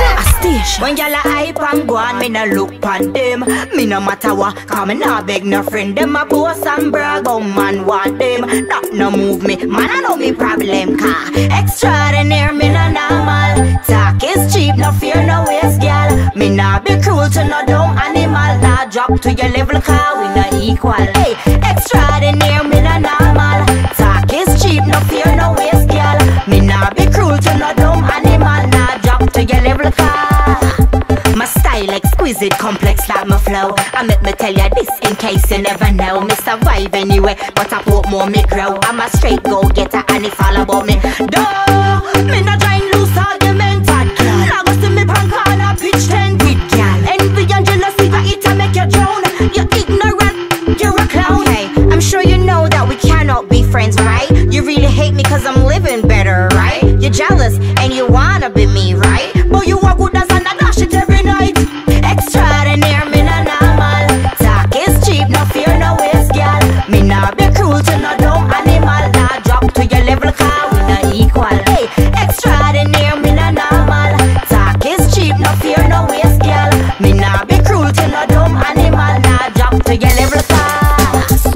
When y'all a hype and go on, me no look pon them. Me no matter what, cause me nah beg no friend. Them a boast and brag, but man want them. That no move me, man I know me problem. Car extraordinary to your level, cause we not equal. Hey, extraordinary, me not normal. Talk is cheap, no fear, no waste, girl. Me not be cruel to no dumb animal. Nah, drop to your level, cause my style exquisite, complex like my flow. I make me tell you this in case you never know. Me survive anyway, but I put more me grow. I'm a straight go-getter and it's all about me. Duh, me not trying loose argumental. Now go see me pan corner, pitch ten with gal. Envy and jealousy, but it'll make you drown. You're ignorant, you're a clown. Hey, I'm sure you know that we cannot be friends, right? You really hate me cause I'm living better, right? You're jealous and you wanna be me, right? But you are good as an dash it every night. Extraordinary, me not normal. Talk is cheap, no fear, no waste, girl. Me not be cruel to no dumb animal. Nah, drop to your level, cause we not equal. Hey, extraordinary, me not normal. Talk is cheap, no fear, no waste, girl. Me not be cruel to no dumb animal. Nah, drop to your level, cause.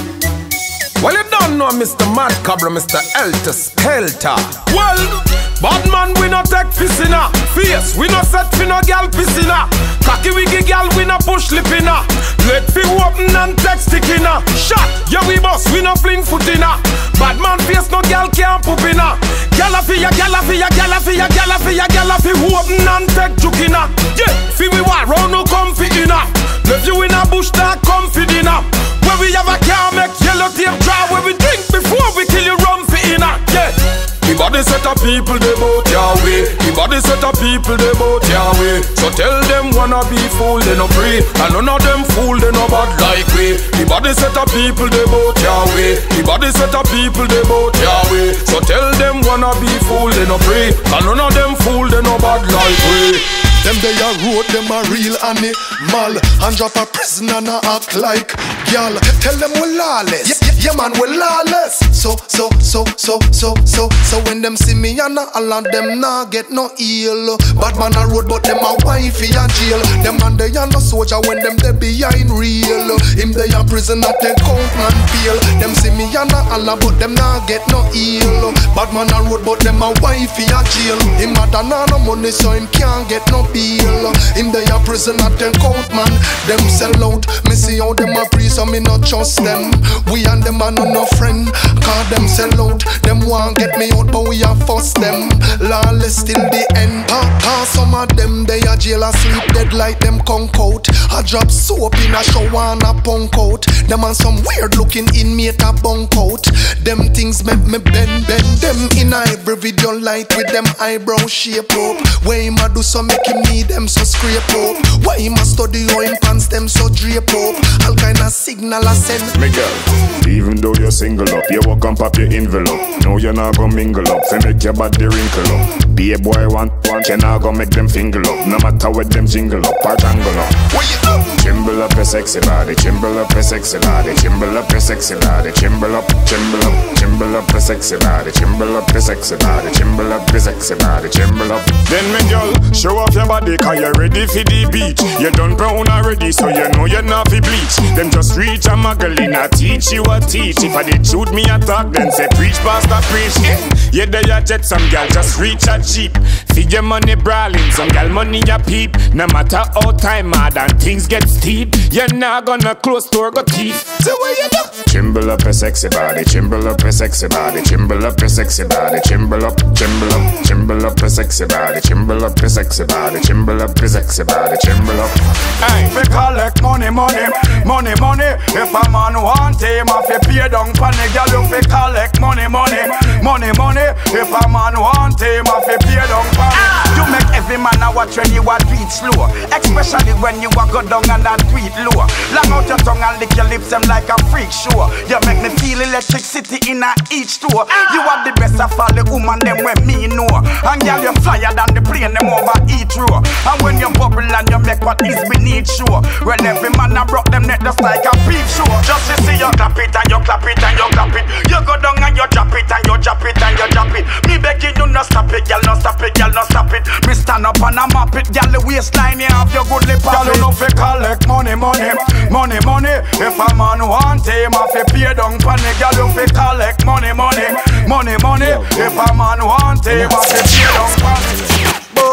Well, you don't know Mister Mad Cobra, Mister Elter Skelter. Well, bad man, we no take fissina. Face, we no set fi no gal pissina. Cocky wiggy gal, we no push lipina. Let fi open and take stickina. Shot, yeah we boss, we no fling footina. Bad man face, no gal can't poopina. Gala fi ya, gala fi ya, gala fi ya, gala fi ya, gala fi open and take jukina. Yeah, fi we war round no comfy inna. Left you in a bush that comfy dinner. Where we have a car make yellow tape dry. Where we drink before we kill you rum for inna. Yeah. The body set of people they bout Yahweh. The body set of people they bout Yahweh. So tell them wanna be fool they no pray. And none of them fool they no bad like we. The body set of people they bout Yahweh. The body set of people they bout Yahweh. So tell them wanna be fool they no pray. And none of them fool they no bad like we. Them they a road, them a real animal. And drop a prison and a act like y'all. Tell them we lawless, yeah, yeah man we lawless. So, so, so, so, so, so So when them see me and all of them nah get no ill. Bad man a road but them a wifey a jail. Them man they a no soldier when them they behind real. Him they a prison at them count and peel. Them see me and all but them nah get no ill. Bad man a road but them a wifey a jail. Him a da nah no money so him can't get no bill. In the prison at them count man. Them sell out. Me see how them a free so me not trust them. We and them are no no friend. Cause them sell out. Them want get me out but we a fuss them. Lawless till the end. Cause uh, uh, some of them they a jail asleep dead like them conk out. I drop soap in a shower and a punk out. Them and some weird looking inmate a bunk out. Them things make me bend bend. Them in a every video light with them eyebrow shape up. Where him a do so make him need them so scrape up. Why him a study how him pants them so drape up. All kind of signal I send. Me girl, even though you're single up, you walk and pop your envelope. No, you're not gonna mingle up, fi make your body wrinkle up. Be a boy want one, you not gonna make them finger up. No matter what them jingle up or jangle up. What you do? Chimble up your sexy body, chimble up your sexy body, chimble up your sexy body, chimble up, chimble up, chimble up your sexy body, chimble up your sexy body, chimble up your sexy body, chimble up. Then me girl, show off your body, cause you're ready for the beach. You done brown already, so you know you're not fi bleach. Them just reach a muggle I teach you a teach. If I did shoot me a talk, then say preach pastor preach. Eh? Yeah, they a jet, some gal just reach a cheap. Feed your money brawling, some gal money a peep. No matter how time hard and things get steep, you're not gonna close door go teeth. So what you do? Chimble up your sexy body, chimble up your sexy body, chimble up your sexy body, chimble up, chimble up, chimble up your sexy body, chimble up your sexy body, chimble up your sexy body, chimble up. Hey, we collect money, money, money, money. If a man want him, I fi pay down for the girl. You fi collect money, money, money, money. If a man want him, I fi pay down for it. You make every man a watch when you a tweet slow, especially when you a go down and a tweet low. Long out your tongue and lick your lips them like a freak show. You make me feel electricity in a each store. You are the best of all the woman them when me know. And girl you flyer than the plane them over each row. And when you bubble and you make what is beneath show. Well every man a broke them neck just like a peep show. Just to see you clap it and you clap it and you clap it. You go down and you drop it and you drop it and you drop it. Me begging you no stop it, girl no stop it, girl no stop it. Me stand up and I map it, girl the waistline you have your good lip. Girl you know fi collect money, money, money, money. If a man want him, I fi pay down for the girl you fi collect money, money, money, money. If a man want him, I fi pay down for it. But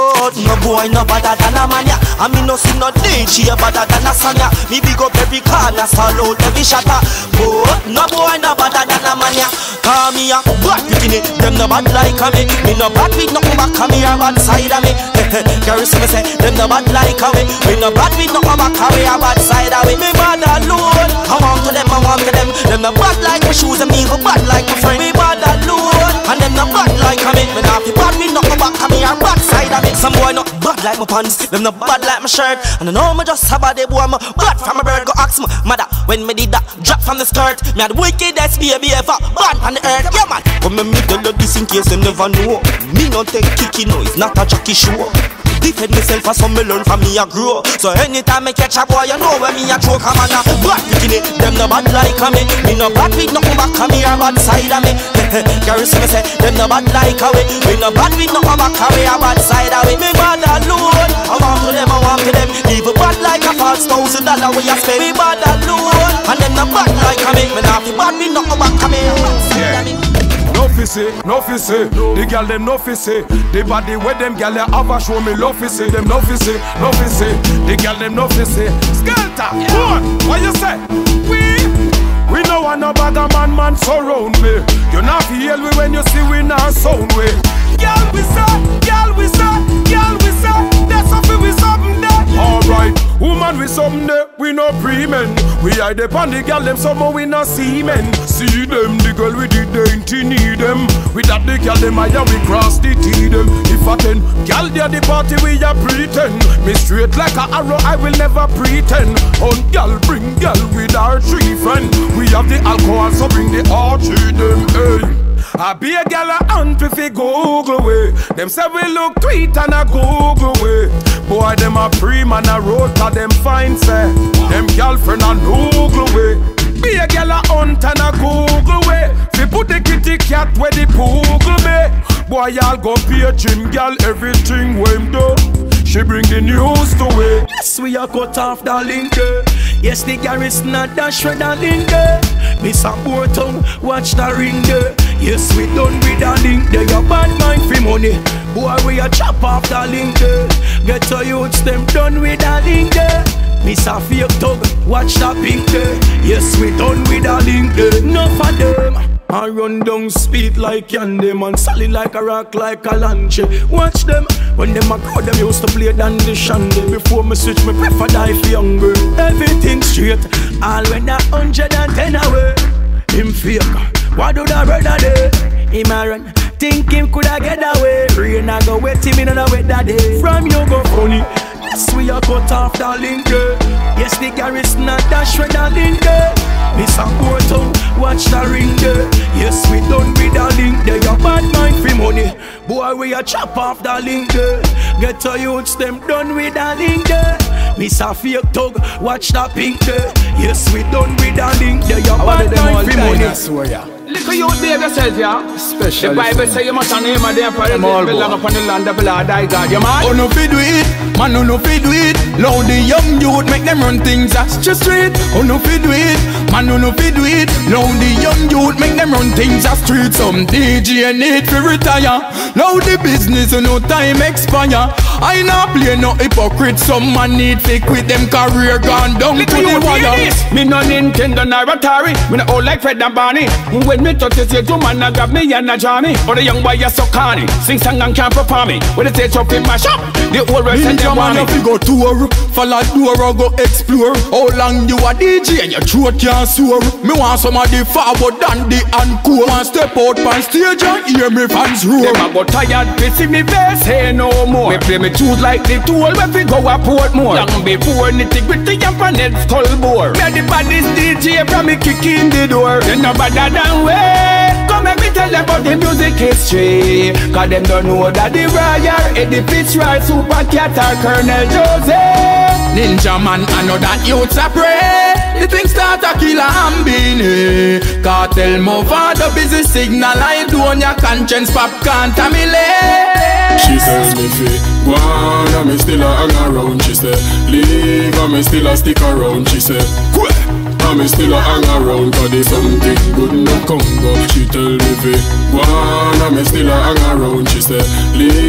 no boy no better than a man ya. And me no see no D J better than a song ya. Me big up every corner, sell out every shatter. But no boy no better than a man ya. Call me a bad bikini, them no bad like a me. Me no bad with no back a me a bad side of me. Carry some say, them no bad like a me. Me no bad with no back a me a bad side of me. Me bad alone, I want to them, I want to them. Them no bad like my shoes and me go bad like my friend. Me bad alone, and them no bad like a me. Me not fi bad with no back a me a bad side of me. Some boy no bad like my pants, them no bad like my shirt. And I know me just a body boy, me bad from a bird. Go ask me mother when me did that drop from the skirt. Me had the wickedest baby ever, bad on the earth. Yeah man, come me tell you this in case you never know. Me no take kicky no, it's not a jockey show. Defend myself for some me learn from me a grow. So anytime me catch a boy, you know where me a choke a man a bad bikini. Them no bad like a me. Me no bad with no back a me a bad side a me. Carry some me say, them no bad like a we. Me no bad with no back a me a bad side a we. Me bad alone, I want to them, I want to them. Even bad like a false thousand dollar we a spend. Me bad alone, and them no bad like a me. Me not fi bad with no back a me a bad side a me. No fi say, no fi say, the girl them no fi say. The body where them girl they have a show me love fi say. Them no fi say, no fi say, the girl them no fi say. Skelter, go on, what you say? We, we no want no bag man man surround me. You not feel we when you see we not sound way. Girl we say, girl we say, girl we say. That's something we something there. Alright, woman we something there. We no pre-men. We hide upon the girl them somehow we no see men. See them, the girl we did dainty need them. We that the girl them higher we cross the T them. If I ten, girl they the party we a pretend. Me straight like a arrow I will never pretend. On girl bring girl with our three friend. We have the alcohol so bring the archery them. Hey. I be a gal a hunt if you Google way. Them say we look tweet and a Google way. Boy them a pre man a road cause them fine say. Them girlfriend a Google way. Be a gal a hunt and a Google way. Fi put the kitty cat where the Google me. Boy y'all go pay a gym gal everything we him do. She bring the news to it. Yes, we are cut off the link. Yes, the garrison not that shred the link. Miss a Porton, watch the ring. Yes, we done with the link. They a bad mind for money. Boy, we a chop off the link. Get to youths, them done with the link. Miss a fake thug, watch the pink. Yes, we done with the link. Enough of them. I run down speed like candy man, solid like a rock like a lunch. Watch them, when them a crowd them used to play than the shandy. Before me switch me prefer die for younger. Everything straight, all when a hundred and ten away. Him fake, what do the brother do? Him a run, think him coulda get away. Rain a go wet him in a weather day. From you go funny, yes we a cut off the link. Yes the garrison not that shred the link. Miss a Porton, watch the ring there. Yes, we done with the link there. Your bad mind for money. Boy, we a chop off the link there. Get to youths, them done with the link there. Miss a fake thug, watch the pink there. Yes, we done with the link there. Your bad mind for money. Look at you behave yourself, yeah. Special. The Bible say you must name a day for it. Belong upon the land of blood, I God, you man. Oh no fi do it, man oh no fi do it. Now the young youth make them run things as just street. Oh no fi do it, man oh no fi do it. Now the young youth make them run things as street. Some D J need to retire. Now the business no time expire. I not play no hypocrite. Some man need to quit them career gone down to the wire. Me no Nintendo nor Atari. Me no old like Fred and Barney. When me touch it, you man a grab me and a jar me. Or the young boy you so corny. Sing song and can't perform me. When they take up in my shop, the old rest and them want me. If you go tour, follow door or go explore. How long you a D J and your throat can't soar. Me want somebody forward than the encore. Want step out on stage and hear me fans roar. Them a go tired, they see me face, say no more. Me play me choose like the tool when we go a Portmore. Long before nitty gritty and panel skull bore. Me the baddest D J from me kick in the door. Then no better than way. Come let me tell them about the music history. Cause them don't know that the Royal Eddie Fitzroy, Super Cat or Colonel Joseph. Ninja man, I know that youths a pray. The thing start a kill a ambine. Cartel move on the busy signal. I do on your conscience pop contaminate. She tells me fi go on and me still a hang around. She say leave and me still a stick around. She say quit and me still a hang around. Cause there's something good no come go. She tell me fi go on and me still a hang around. She say leave and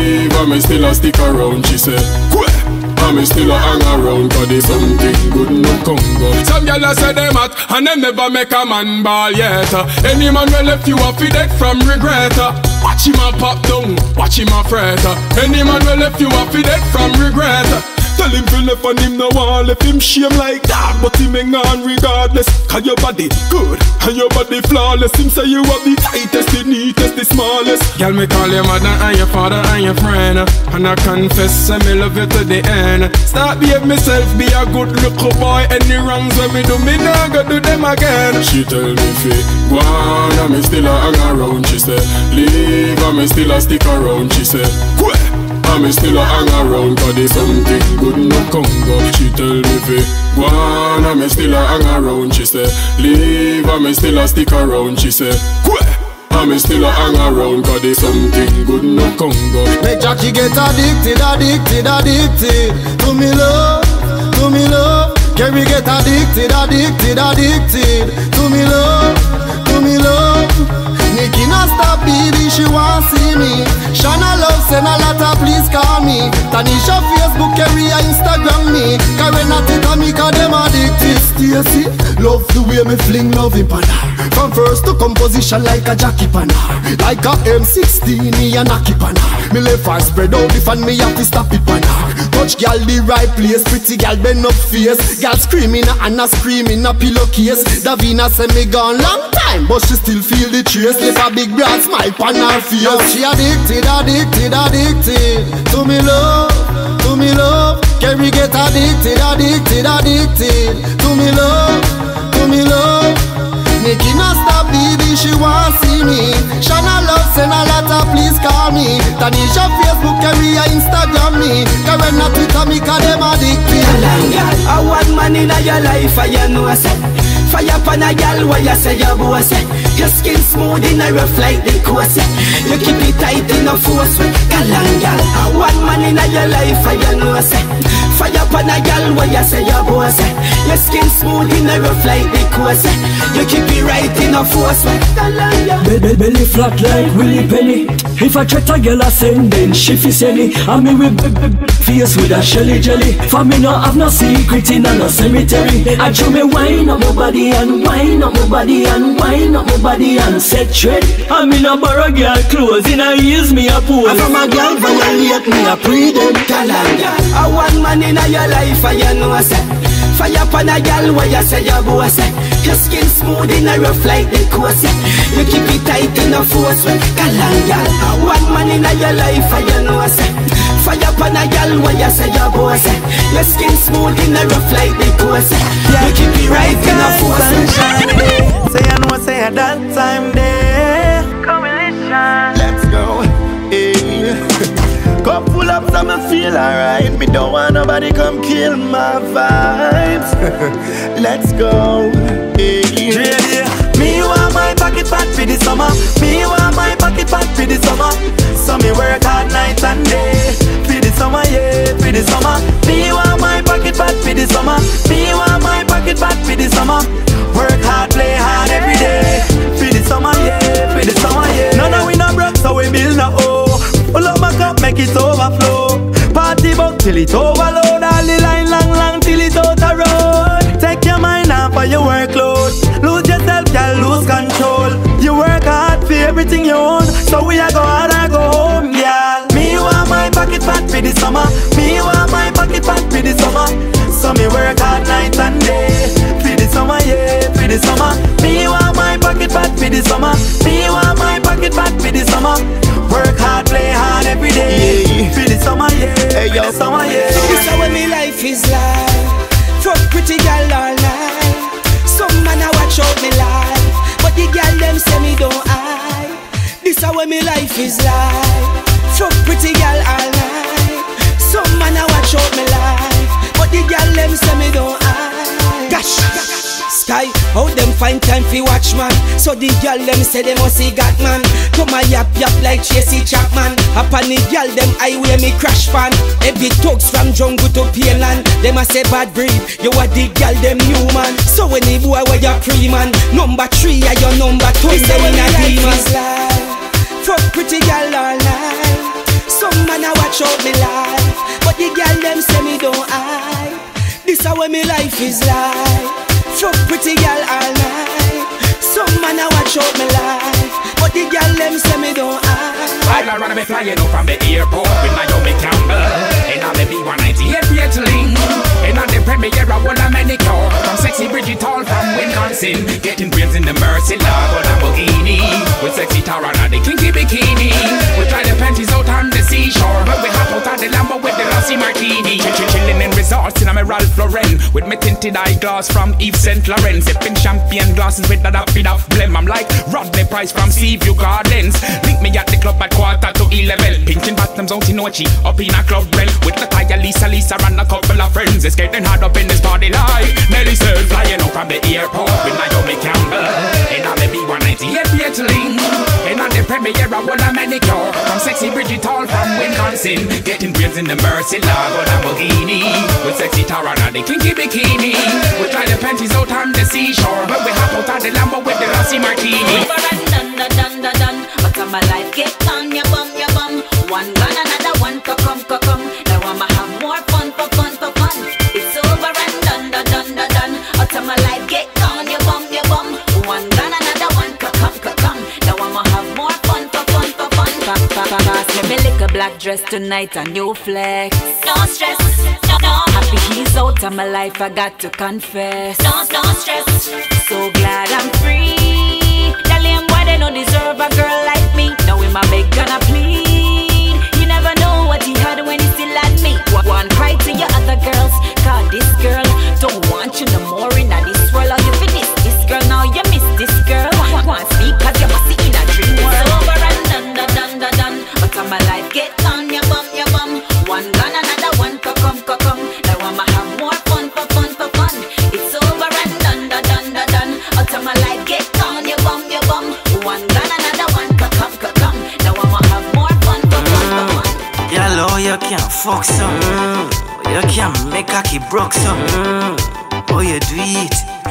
and me still a stick around. She said, Queh! And me still a hang around, cause there's something good no come go. Some gyal a say them hot, and them never make a man ball yet. Any man will left you a feed it from regret. Watch him a pop down, watch him a fret. Any man will left you a feed it from regret. Tell him to left and him no want left him shame like that. But him hang on regardless, cause your body good and your body flawless. Him say you have the tightest, the neatest, the smallest. Girl, me call your mother and your father and your friend, and I confess I me love you to the end. Start behave myself, be a good little boy. Any wrongs when me do, me nah go do them again. She tell me fi go on and me still a hang around. She say leave and me still a stick around. She say Queh! And me still a hang around, cause there's something good no come go. She tell me fi go on and me still a hang around. She say leave and me still a stick around. She say Queh! And me still a hang around, cause there's something good no come go. Make Jackie get addicted, addicted, addicted to me love, to me love. Carrie get addicted, addicted, addicted to me love, to me love. Nikki not stop baby, she want see me. Shana love send a letter, please call me. Tanisha Facebook, Carrie Instagram me. Karen not it on me, cause them addicted. Stacy, love the way me fling love in panna. From first to composition like a Jackie panna. Like a M sixteen, me a knock it panna. Me left her spread out the fan, me have to stop it panna. Touch gal the right place, pretty gal bend up face. Gal screaming and a screaming a pillowcase. Davina say me gone long time, but she still feel the trace. Leave a big broad smile on her face. Now she addicted, addicted, addicted to me love, to me love. Carrie get addicted, addicted, addicted to me love, to me love. Nikki not stop baby, she want see me. Shana love send a letter, please call me. Tanisha Facebook, Carrie Instagram me. Karen not Twitter me, cause them addicted. I want man in your life, and you know I say fire pan a gal, why you say your boss say your skin smooth in a rough like the coast. You keep it tight in a force with galang gal. One man in your life, and you know I say fire pan a gal, why you say your boss say your skin smooth in a rough like the coast. You keep it right in a force with galang gal. Belly, belly flat like Willie Penny. If I try to girl a send, then she fi send it. And me with face with a shelly jelly. For me no have no secret in a no cemetery. I show me wine on my body and wine up my body and wine up my body and set trade. I'm in a borrow girl clothes in a use me a pose. I'm from a girl violate me a pre them. I want man in your life, and you know I say fire pan a gal, why you say your boss say your skin smooth in a rough like the coast. You keep it tight in a force with galang gal. I want man in your life, and you know I say fire pan a gal, why you say your boss say your skin smooth in a rough like the coast. You keep it right in a force. Sunshine day, say I know, say at that time day. Coalition, let's go. Hey. Cup full up, so me feel alright. Me don't want nobody come kill my vibes. Let's go. Hey. Me want my pocket fat for the summer. Me want my pocket fat for the summer. So me work hard night and day for the summer, yeah, for the summer. Me want my pocket fat for the summer. Me want my pocket fat for the summer. Work hard, play hard every day for the summer, yeah, for the summer, yeah. No, no, we not broke, so we build no oh. Pull up my cup, make it overflow. Party buck till it overload. All the line long, long till it out the road. Take your mind off of your workload. Lose yourself, girl, lose control. You work hard for everything you own. So we a go hard, I go home, girl. Me want my pocket fat for the summer. Me want my pocket fat for the summer. So me work hard night and day for the summer, yeah, for the summer. Me want my pocket fat for the summer. Me want my pocket fat for the summer. Work hard, play hard every day yeah. For the summer, yeah, hey, for the summer, yeah. This is how me life is like. Fuck pretty girl all night. Some man a watch out me life, but the girl them say me don't hide. This is how me life is like. Fuck pretty girl all night. Some man a watch out me life, but the girl them say me don't hide. Gosh, Sky, how them find time fi watch man? So the girl them say they must see God man. Come a yap yap like Tracy Chapman. Up on the girl them highway me crash pan. Every thugs from jungle to Painland. Them a say bad breed, you a the girl them new man. So when the boy where you pre man, number three are your number two. This them in a demon. Fuck pretty girl all night. Some man a watch watch out me life, but the girl them say me don't hide. This how me life is like. Fuck pretty girl all night. Some man a watch out me life, but the girl them say me don't hide. I'd rather be flying up from the airport with Naomi Campbell and I'll be one ninety-eight Beatley. And on the premiere I want a manicure from sexy Bridget Hall from Wisconsin, getting brains in the Mercy Lab on Lamborghini with sexy Tara and the kinky bikini. We try the panties out on the seashore, but we hop out on the Lambo with the Lassie Martini. Chill, chill, chilling in resorts in a Ralph Lauren with my tinted eyeglass from Yves Saint Laurent, sipping champagne glasses with that up enough blem. I'm like Rodney Price from Seaview Gardens. Link me at the club at quarter to eleven. Pinching bottoms out in Ochi, up in a club rent with Lataya, Lisa, Lisa and a couple of friends. It's getting hard up in this party life. Nelly said flying out from the airport with Naomi Campbell and I'll be one ninety-eight Beatley. And on the premiere I want a manicure from sexy Bridget Hall from Wisconsin, getting brains in the Mercy Lab on Lamborghini with sexy Tara and the kinky bikini. We try the panties out on the seashore, but we hop out on the Lambo with the Lassie Martini. Dun dun dun dun dun. But my life get on your bum, your bum. One gun, another one, come, come, come. Now I'ma have more fun, for fun, for fun. It's over and done, done, done, done, done. But my life get on your bum, your bum. One gun, another one, come, come, come. Now I'ma have more fun, for fun, for fun. Pass me me lick a black dress tonight, a new flex. No stress, no, no. Happy he's out of my life, I got to confess. No, no stress. So glad I'm free. That lame boy they don't deserve a girl like me. Now in my beg gonna plead. You never know what he had when he still had me. One cry to your other girls, cause this girl don't want you no more in this world. Or you finish this girl, now you miss this girl. Want me cause you must see in a dream world. It's over and done, done, done, done, done. But on my life get on your bum, your bum. One gun, another one, come, come, come. Now I'ma have more fun, for fun, for fun. It's over and done, done, done, done, done. But on my life get on your bum, your bum. One gun, another one, come, come, come. Now I'ma have more fun, for fun, for fun. Yellow, you can't fuck some. Mm. You can't make cocky broke some. Mm. Oh, you do it.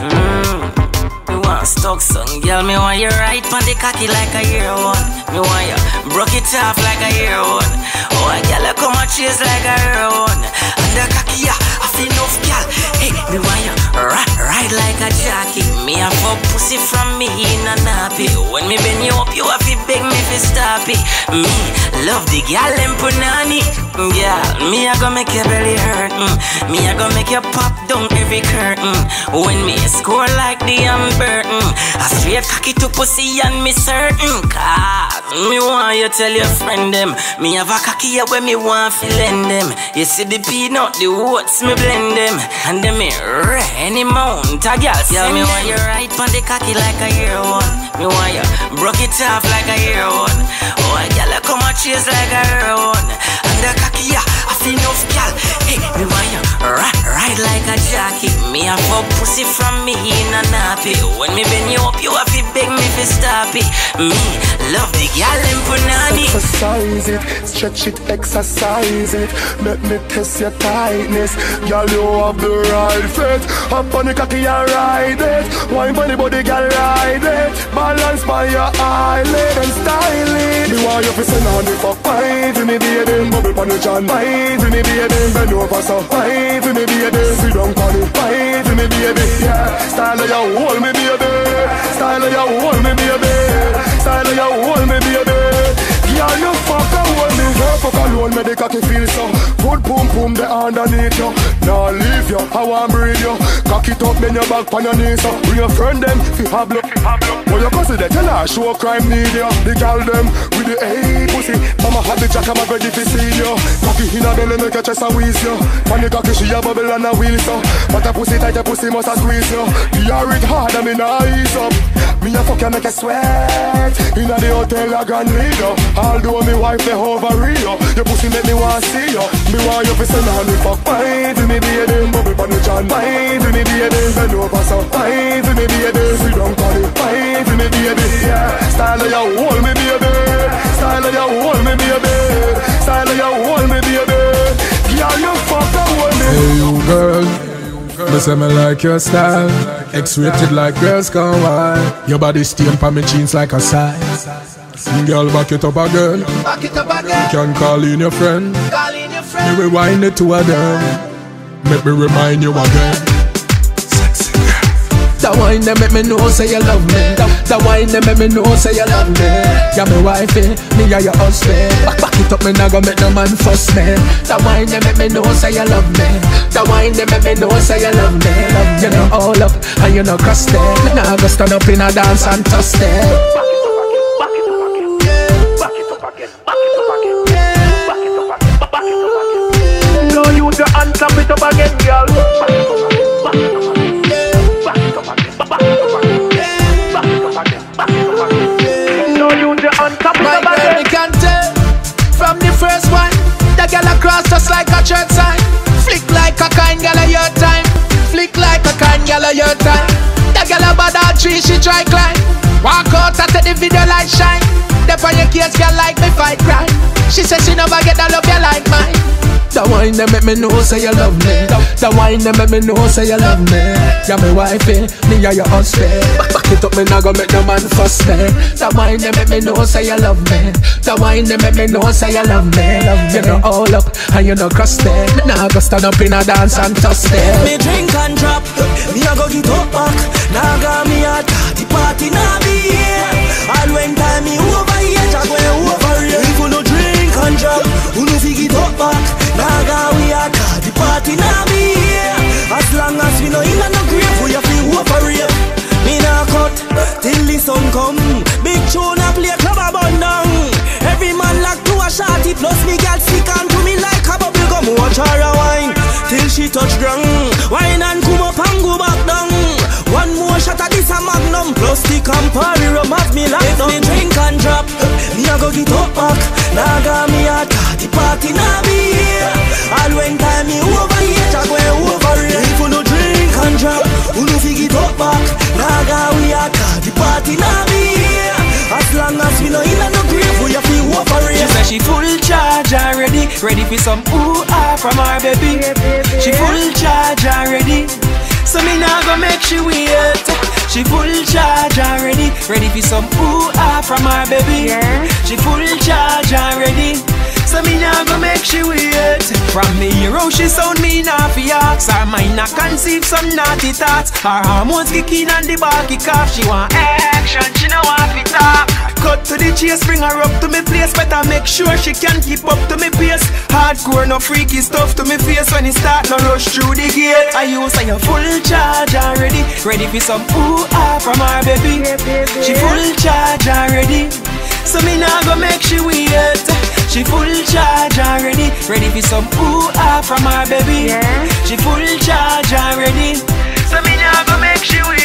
Mm. Me want stuck some, girl. Me want you right on the cocky like a year one. Me want you broke it off like a year one. Oh, a girl, you come and chase like a year one. And the cocky, yeah, I feel enough, girl. Hey, me want you right, right like a jockey. Me a fuck pussy from me in a nappy. When me bend you up, you have to beg me to stop it. Me love the girl and punani. Yeah, me a go make your belly hurt. Mm. Me a go make you pop down every curtain. When me score like the Burton, a straight cocky to pussy and me certain. Cause me want you tell your friend them. Me have a cocky where me want to lend them. You see the peanut, the oats, me blend them. And them me any mount, a girl tell me want you right on the cocky like a year one. Me want you broke it off like a year one. Oh, a girl come and chase like a year one. And the cocky, yeah, I feel enough, girl. Hey, me want you right, right like a jockey. Me a fuck pussy from me in a nappy. When me bend you up, you have to beg me to stop it. Me love the girl and punani. Exercise it, stretch it, exercise it. Make me test your tightness. Girl, you have the right fit. Up on the cocky and ride it. Wine on the body, girl, ride it. Balance by your eyelid and style it. Me want you to send on the fuck five. Me baby, bubble on the chan. Five, me baby, bend over so. Five, me baby, sit down on the. Five, me baby, yeah. Style of your hold me baby. Style of your hold me baby. Style of your hold me baby. Girl, you fuck a hold me. You fuck alone, me the cocky feel so. Good boom boom the underneath you. Now leave you, I want breathe you. Cock it up, bend your back on your knees so. Bring your friend them, fi have look. When you pussy they tell her show crime need you. The girl them with the A pussy. Mama have the jack, I'm ready to see you. Cocky in a belly make your chest a wheeze you. When the cocky she a bubble and a wheel so. But a pussy tight, a pussy must a squeeze you. You're it hard and me nah ease up. Me a fuck you make you sweat. In a the hotel I gone lead you. Although me wife they over you. Your pussy make me want see you. Me want you to send on the fuck. Five me baby, bubble on the chan. Five me baby, bend over so. Five me baby, sit down on it. Five me baby, yeah. Style of your hold me baby. Style of your hold me baby. Style of your hold me baby. Girl you fuck the hold me. Hey you girl, me say me like your style. X-rated like girls gone wild. Your body stain pa me jeans like a size. Girl, back it up again. Back it up again. You can call in your friend. Call in your friend. Me rewind it to a them. Make me remind you again. That wine them make me know say you love me. That wine them make me know say you love me. You're my wifey, me are your husband. Back, back it up, me nah go make no man fuss me. That wine them make me know say you love me. That wine them make me know say you love me. Love you know all up and you know cross them. Me nah go stand up in a dance and toss them. Back it up again, back it up again, back it up again, back it up again, back it up again. No use your hand, clap it up again, girl. Back it up again, back it up again. No use your hand, clap it up again. My girl, me can tell from the first one, the girl across just like a church sign. Flick like a kind girl of your time. Flick like a kind girl of your time. The girl about that tree, she try climb. Walk out after the video light shine. Dep on your case, girl like me fight crime. She says she never get that love you like mine. That wine them make me know say you love me. That wine them make me know say you love me. You're my wifey, me are your husband. Back, back it up, me nah go make no man fuss me. That wine them make me know say you love me. That wine them make me know say you love me. Love me, you know all up and you know cross them. Me nah go stand up in a dance and toss them. Me drink and drop, me a go get up back. Now got me at the party, now be here. All when time me over here, just go over here. If you no drink and drop, you no fi get up back. Naga we are got the party now be here. As long as we no in no grave, we have to operate. Me nah cut till the sun come. Big tune a play club a burn down. Every man like to a shotty plus me girl sick and to me like a bubble gum. Watch her a wine till she touch ground. Wine and come up and go back down. One more shot of this a magnum plus the Campari rum have me like down. If me drink and drop, me a go get up back. Naga me a got the party now be here. All when time me over here, just go over here. If you no drink and drop, you no fi get up back. Naga we a got the party now be here. As long as we no in no grave, we a fi over here. She say she full charge already, ready for some ooh ah from her baby. She full charge already, so me nah go make she wait. She full charge already, ready for some ooh ah from her baby. She full charge already, so me nah go make she wait. From me hero she sound me nah fi ask. Her mind nah conceive some naughty thoughts. Her hormones kicking and the ball kick off. She want action, she no want fi talk. Cut to the chase, bring her up to me place. Better make sure she can keep up to me pace. Hardcore, no freaky stuff to me face. When it start, no rush through the gate. I use say you full charge already, ready for some ooh ah from her baby. She full charge already, so me nah go make she wait. She full charge already, ready for some ooh ah from her baby. She full charge already, so me nah go make she wait.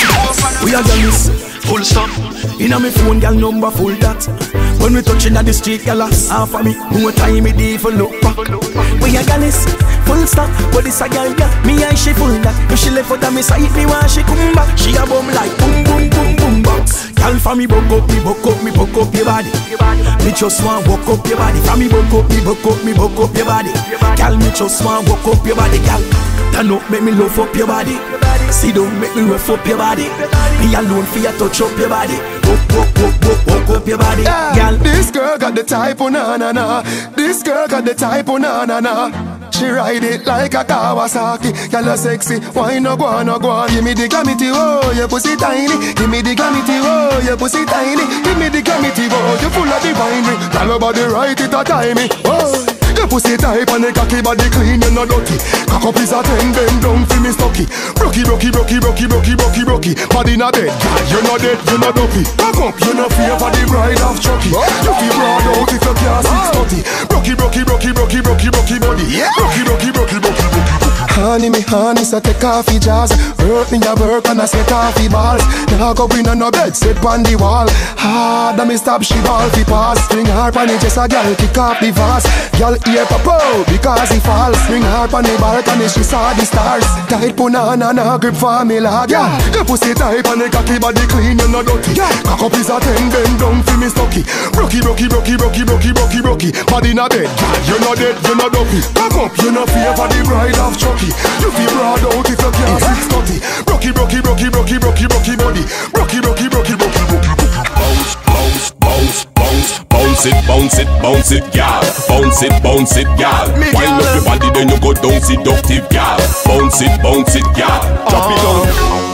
We are done this, full stop. Inna me phone, girl number full that. When we touching at the street, girl half of me. More time me dey for look back. We are done this, full stop. But this a girl, girl, me and she full that. If she left out of me side, me want she come back. She a bum like boom boom boom boom box. Girl for me buck up, me buck up, me buck up your body. Me just want walk up your body. For me buck up, me buck up, me buck up your body. Girl, me just want walk up your body, girl. Turn up, make me love up your body. See don't make me rough up your body. Me alone for you touch up your body. Walk, walk, walk, walk, walk up your body, girl. This girl got the type, oh na na na. This girl got the type, oh na na na. She ride it like a Kawasaki. Girl, a sexy, why no go on, no go on. Give me the glamity, oh, your pussy tiny. Give me the glamity, oh, your pussy tiny. Give me the glamity, oh, you full of divine ring. Girl, your body right, it a timey, oh. Your pussy tight and the cocky body clean, you no dirty. Cock up is a ten, bend down for me stocky. Brocky, brocky, brocky, brocky, brocky, brocky, brocky. Body not dead, girl, you not dead, you not dopey. Cock up, you not fear for the bride of Chucky. You feel broad out if you can't six thirty. Brocky, brocky, brocky, brocky, brocky, brocky body. Brocky, brocky, brocky, brocky, brocky. Honey, me honey, so take off your jaws. Work me a work and I set off your balls. Now go in on no bed, sit on the wall. Hard, me stop, she ball fi pass. String her pan it, just a girl kick off the vase. Girl ear pop because he falls. String her pan the balcony, she saw the stars. Tight punana, na grip for me lad. Yeah, your pussy tight and the cocky body clean, you no dirty. Cock up is a ten, bend down fi me stocky. Brocky, brocky, brocky, brocky, brocky, brocky, brocky. Body not dead, you no dead, you no dopey. Cock up, you no fear for the bride of Chucky. You feel broad out if you can't six thirty. Brocky, brocky, brocky, brocky, brocky, brocky body. Brocky, brocky, brocky, brocky, brocky, brocky. Bounce, bounce, bounce. bounce, bounce it, bounce it, bounce it, gal. Bounce it, bounce it, gal. Wind up your body, then you go down seductive, gal. Bounce it, bounce it, gal. Drop it down,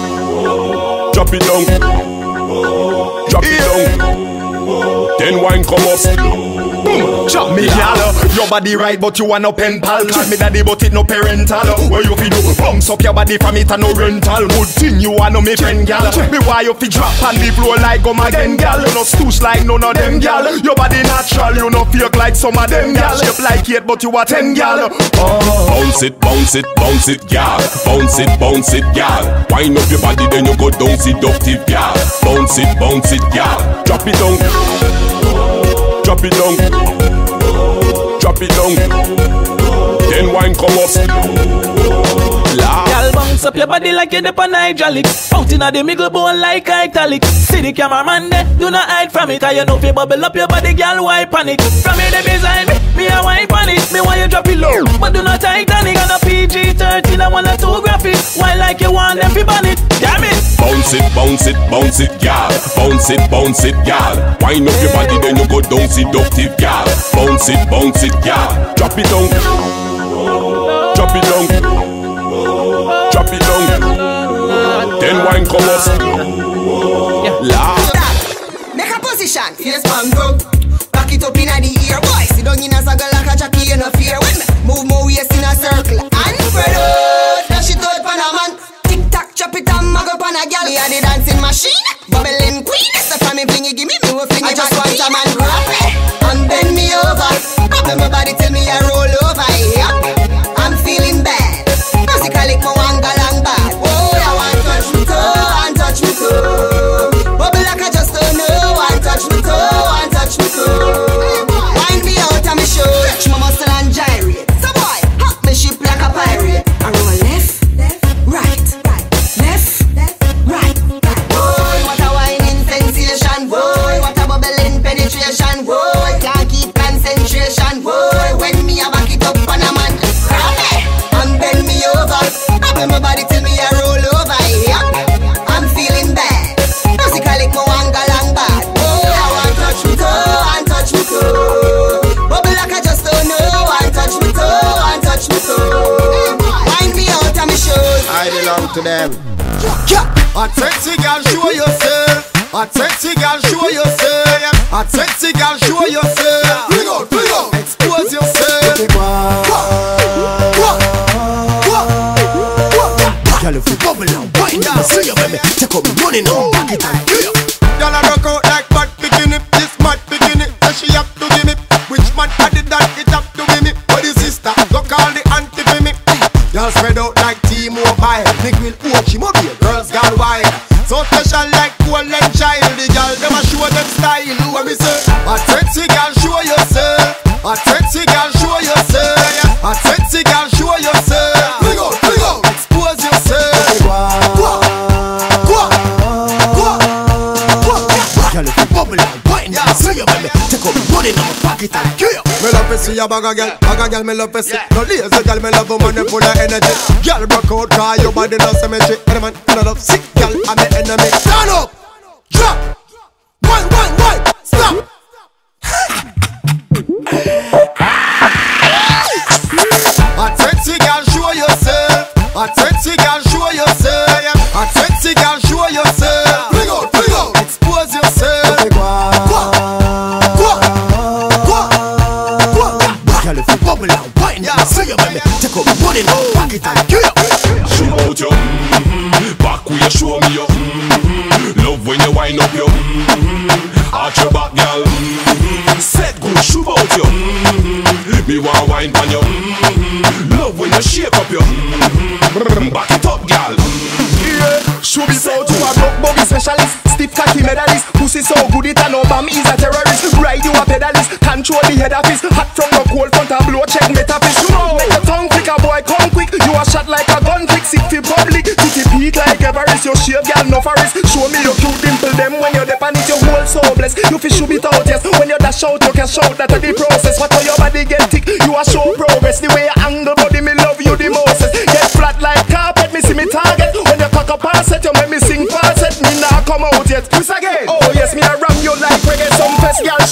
drop it down, drop it down. Then wine come up. Chop me, gal. Your body right, but you want no pen pal. Call me daddy, but it no parental. Where you fi do? Bounce up your body from it and no rental. Good thing you want no me friend, gal. Me why you fi drop on the floor like gum again, gal. You no stoosh like none of them, gal. Your body natural, you no fake like some of them, gal. Shape like eight, but you a ten, gal. Oh. Bounce it, bounce it, bounce it, gal. Bounce it, bounce it, gal. Wind up your body, then you go down seductive, gal. Bounce it, bounce it, gal. Drop it down. Drop it down, drop it down. Then wine come up. Y'all bounce up your body like you're the hydraulic. Out inna the middle bone like italic. See the cameraman there, do not hide from it. Cause you know if you bubble up your body, girl, why panic? From me the beside me, me a wine panic. Me want you drop it low, but do not Titanic. And a P G thirteen, I want a two graphic. Why like you want them to ban it? Damn it! Bounce it, bounce it, bounce it, gal. Bounce it, bounce it, gal. Wind up your body, then you go down seductive, gal. Bounce it, bounce it, gal. Drop it down, drop it down, drop it down. Then wine come up. La. Make a position, face man go. Back it up inna the ear, boy. Sit down in a circle like a jockey, you no fear. When me move my waist in a circle and spread out, dash it out pan a man. Tick tock, chop it and mag up on a gal. Me a the dancing machine, bubbling queen. So for me fling it, give me me will fling it. I just want a man grab me and bend me over. Make my body till me a roll over. Yep, I'm feeling bad. Musically, my one galang bad. Oh, I want touch me toe and touch me toe. Bubble like I just don't know. And touch me toe and touch me toe. Wind me out and me show. Stretch my muscle and gyrate. So boy, hop me ship like a pirate. I roll left, left, right, right, left, left, right, right. Boy, what a whining sensation. Boy, what a bubbling penetration. Boy, can't keep concentration. Boy, when me a back it up on a man, grab me and bend me over. Have my body till me a roll over. Yep, I'm feeling bad. Musically, my one galang bad. Oh, I want touch me toe and touch me toe. Bubble like I just don't know. And touch me toe and touch me toe. Wind me out and me shows. I belong to them. Hot sexy girl, show yourself. Hot sexy girl, show yourself. Hot sexy girl, show yourself. Bring out, bring out. Expose yourself. Girl, if you bubble now, wind down, see you, baby. Take up the money now, back it and kill you. Girl, I rock out like mad bikini. This mad bikini, so she have to give me. Which man added that it have to be me? But the sister, go call the auntie for me. Y'all spread out like T-Mobile. Nick will watch him up here, girls gone wild. So special like golden child. The girl, them a show them style. What we say? A sexy girl, show yourself. A sexy girl, show yourself. A sexy girl, show yourself. Bring out, bring out. Expose yourself. Go, go, go, go. Girl, if you bubble and wind down, see you, baby. Take up the money now, back it and kill you. Me love to see a bag of girl, bag of girl me love to see. No lazy girl, me love a man full of energy. Girl broke out, cry your body no symmetry. Any man full of love, sick girl, I'm the enemy. Stand up, drop, one, one, one, stop. A sexy girl, show yourself. A sexy girl, show yourself. A sexy girl, show yourself. Bring out, bring out, expose yourself. Girl, if you bubble and wind down, see you, baby. Take up the money now, back it and kill you. Show out your mm-hmm. Back where you show me your mm-hmm. Love when you wind up your mm-hmm. Arch your back, girl mm-hmm. Set good, show out your mm-hmm. Me want wine on your mm-hmm. Love when you shake up your mm-hmm. Back it up, girl Yeah, show me so to a rock bobby specialist. Stiff cocky medalist. Pussy so good it and no bomb is a terrorist. Ride you a pedalist. Control the head office. Hot from the cold front a blow check metaphys. You know, make a tongue flick a boy come quick. You a shot like a gun trick. Sick for public. Titty peak like Everest. You shave girl no forest. Show me your cute dimple them when you're dep on it. Your whole so blessed. You fish shoot it out yes. When you dash out you can shout that a the process. What how your body get thick. You a show progress. The way you angle body me love you the most. Get flat like carpet. Me see me target. When you cock up and set you make me sing falset. Me nah come out yet. Twist again. Oh yes me a ram you like reggae. Some fest girl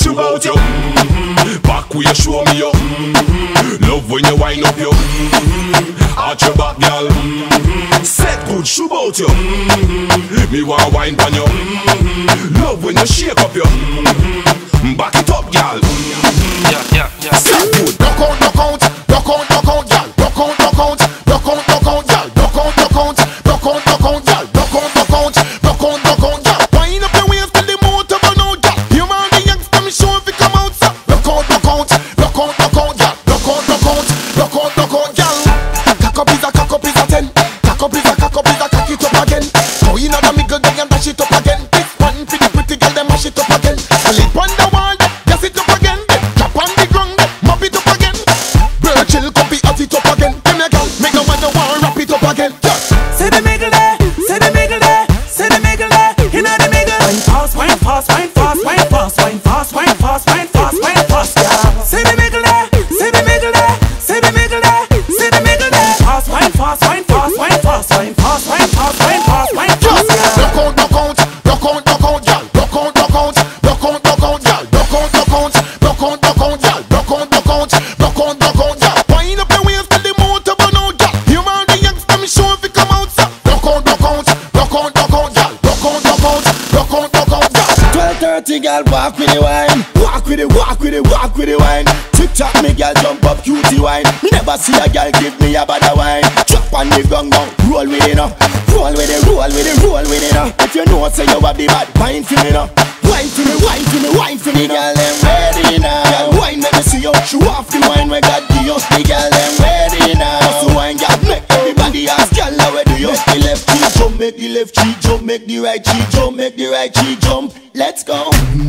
shoot out you. Mm-hmm. Back where you show me you. Mm-hmm. Love when you wind up you. Mm-hmm. Arch your back, girl. Mm-hmm. Set good shoot out you. Mm-hmm. Me want wine pon you. Mm-hmm. Love when you shake up you. Mm-hmm. Back it up, girl. Mm-hmm. Yeah, yeah, yeah. Set good. Rock out, rock out, rock out, rock out, girl. Rock out, rock out, rock out, rock out, girl. Rock out, rock out, rock out, rock out, girl. Rock out, rock out, rock out, rock out, girl. Wind up your waist till the motor run out, girl. You want the youngster, me show if you come out, sir. Rock out, rock out, rock out, rock out, girl. Rock out, rock out, rock out, rock out, girl. Cock up is a cock up is a ten. Cock up is a cock up is a cock it up again. Go in on the middle, then and dash it up again. This one for the pretty girl, then mash it up again. Lip on the wall, gas it up again. Drop on the ground, mop it up again. Virgil copy at it up again. Give me a girl, make no matter one, wrap it up again. Say the middle there, say the middle there, say the middle there, you know the middle. Wine fast, wine fast, wine fast, wine fast, wine fast, wine fast, wine fast, wine fast, yeah. Say the middle there, say the middle there, say the middle there, say the middle there. Fast, wine fast, wine fast, wine fast, wine fast, wine fast, wine fast, wine fast, yeah. Rock out, rock out, rock out, rock out, girl. Rock out, rock out, rock out, rock out, girl. Rock out, rock out, rock out, rock out, girl. Rock out, rock out, rock out, rock out, girl. Wind up your waist till the motor run out, girl. You want the youngster, me show if you come out, sir. Rock out, rock out, rock out, rock out, girl. Rock out, rock out, rock out, rock out, girl. Twelve thirty, girl, walk with the wine. Walk with it, walk with it, walk with the wine. Tick tock, me girl, jump up, cutie wine. Me never see a girl give me a bad wine. Drop on the gong gong, roll with it now. Roll with it, roll with it, roll with it now. If you know, say you have the bad wine for me now. Wine for me, wine for me, wine for me, girl, them ready now. Girl, wine, let me see you show off the wine we got give you. The girl, them ready now. So wine, girl, make everybody ask, girl, how we do you? Make the left cheek jump, make the left cheek jump, make the right cheek jump, make the right cheek jump. Let's go.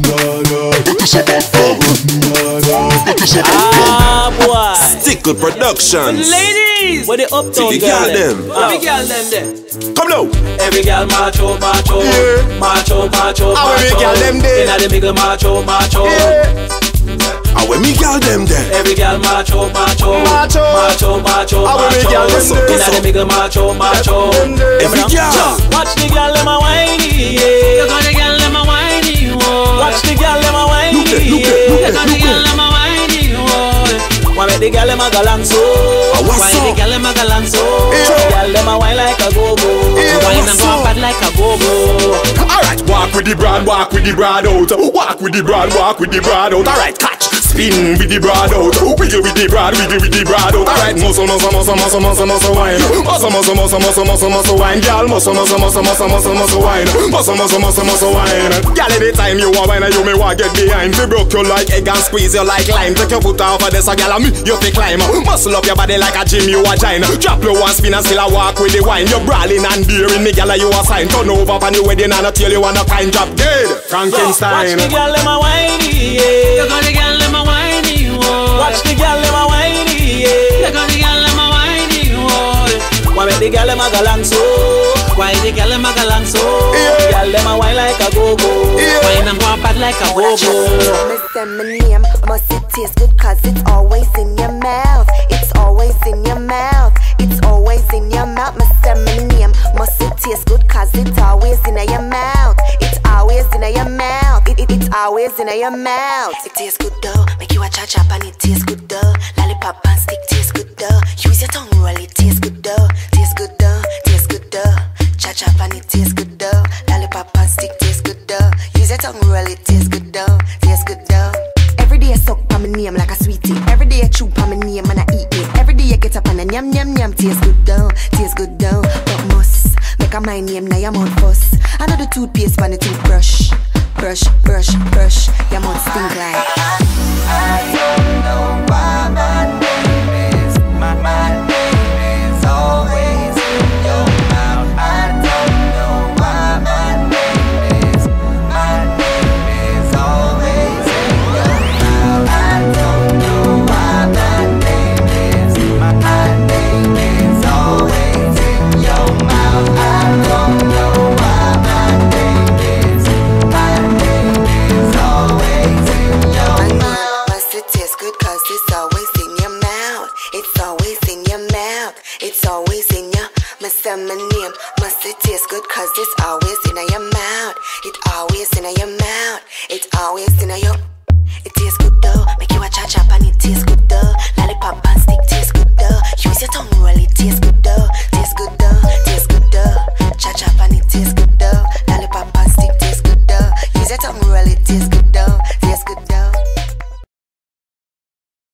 Ah, boy. Stickle Productions. Ladies, what the uptown girl them? Every girl them there. Come now. Every girl macho, macho, yeah. macho, macho, macho. Every girl them there. Inna the middle macho, macho. Yeah. And when me girl them there. Every girl macho, macho, macho, macho, macho, macho. Inna the middle macho, macho. Every girl. Watch the girl them a whiny, yeah. Look at the girl them a whiny, whoa. Watch the girl them a whiny, yeah. Look at the girl them a whiny, whoa. Why make the girl them a galang so? Why the girl them a galang so? Girl them a whine like a go-go. Whine and go bad like a go-go. Alright, walk with the broad, walk with the broad out. Walk with the broad, walk with the broad out. Alright, catch. Spin with the broad out. Wiggle with the broad, wiggle with the broad out. Alright, muscle, muscle, muscle, muscle, muscle, muscle wine. Muscle, muscle, muscle, muscle, muscle, muscle wine. Girl, muscle, muscle, muscle, muscle, muscle, muscle wine. Muscle, muscle, muscle, muscle wine. Girl, every time you want wine, you may want get behind. We broke you like egg and squeeze you like lime. Take your foot off of this, a girl, and me, you fi climb. Muscle up your body like a gym, you a giant. Drop low and spin and still a walk with the wine. You're brawling and beering me, girl, you a sign. Turn over on your wedding and I tell you wanna kind drop dead. Frankenstein. Watch the girl, them a whiny, yeah. Look at the girl, them a whiny, whoa. Watch the girl, them a whiny, yeah. Look at the girl, them a whiny, whoa. Why make the girl, them a galang so? Why the girl, them a galang so? Yeah. Girl, them a whine like a go-go. Yeah. Whine and go bad like a go-go. Mister Millennium, must it taste good cause it's always in your mouth. It's always in your mouth. It's always in your mouth, Mister Millennium. Must it taste good cause it's always in your mouth. It's always in your mouth. It, it, it's always in your mouth. It tastes good though, make you a cha chop and it tastes good though. Lollipop and stick tastes good though. Use your tongue roll, it tastes good though. Tastes good though, tastes good though. Cha chop and it tastes good though. Lollipop and stick tastes good though. Use your tongue roll, it tastes good though. Tastes good though. Every day I suck on my name like a sweetie. Every day I chew on my name and I eat it. Every day I get up and I yum yum yum. Tastes good though, tastes good though. But must make a my name now your mouth fuss. I know the toothpaste on the toothbrush. Brush, brush, brush. Your mouth stink like. I don't know why my name is my my name is always in your mouth. I don't know why my name is my name is always in your mouth. I don't know why my name is my my name is always in your mouth. I don't know why my name is my name is always in your mouth. Must it taste good cause it's always in your mouth. It's always in your mouth. It's always in your Mister My name. Must it taste good cause it's always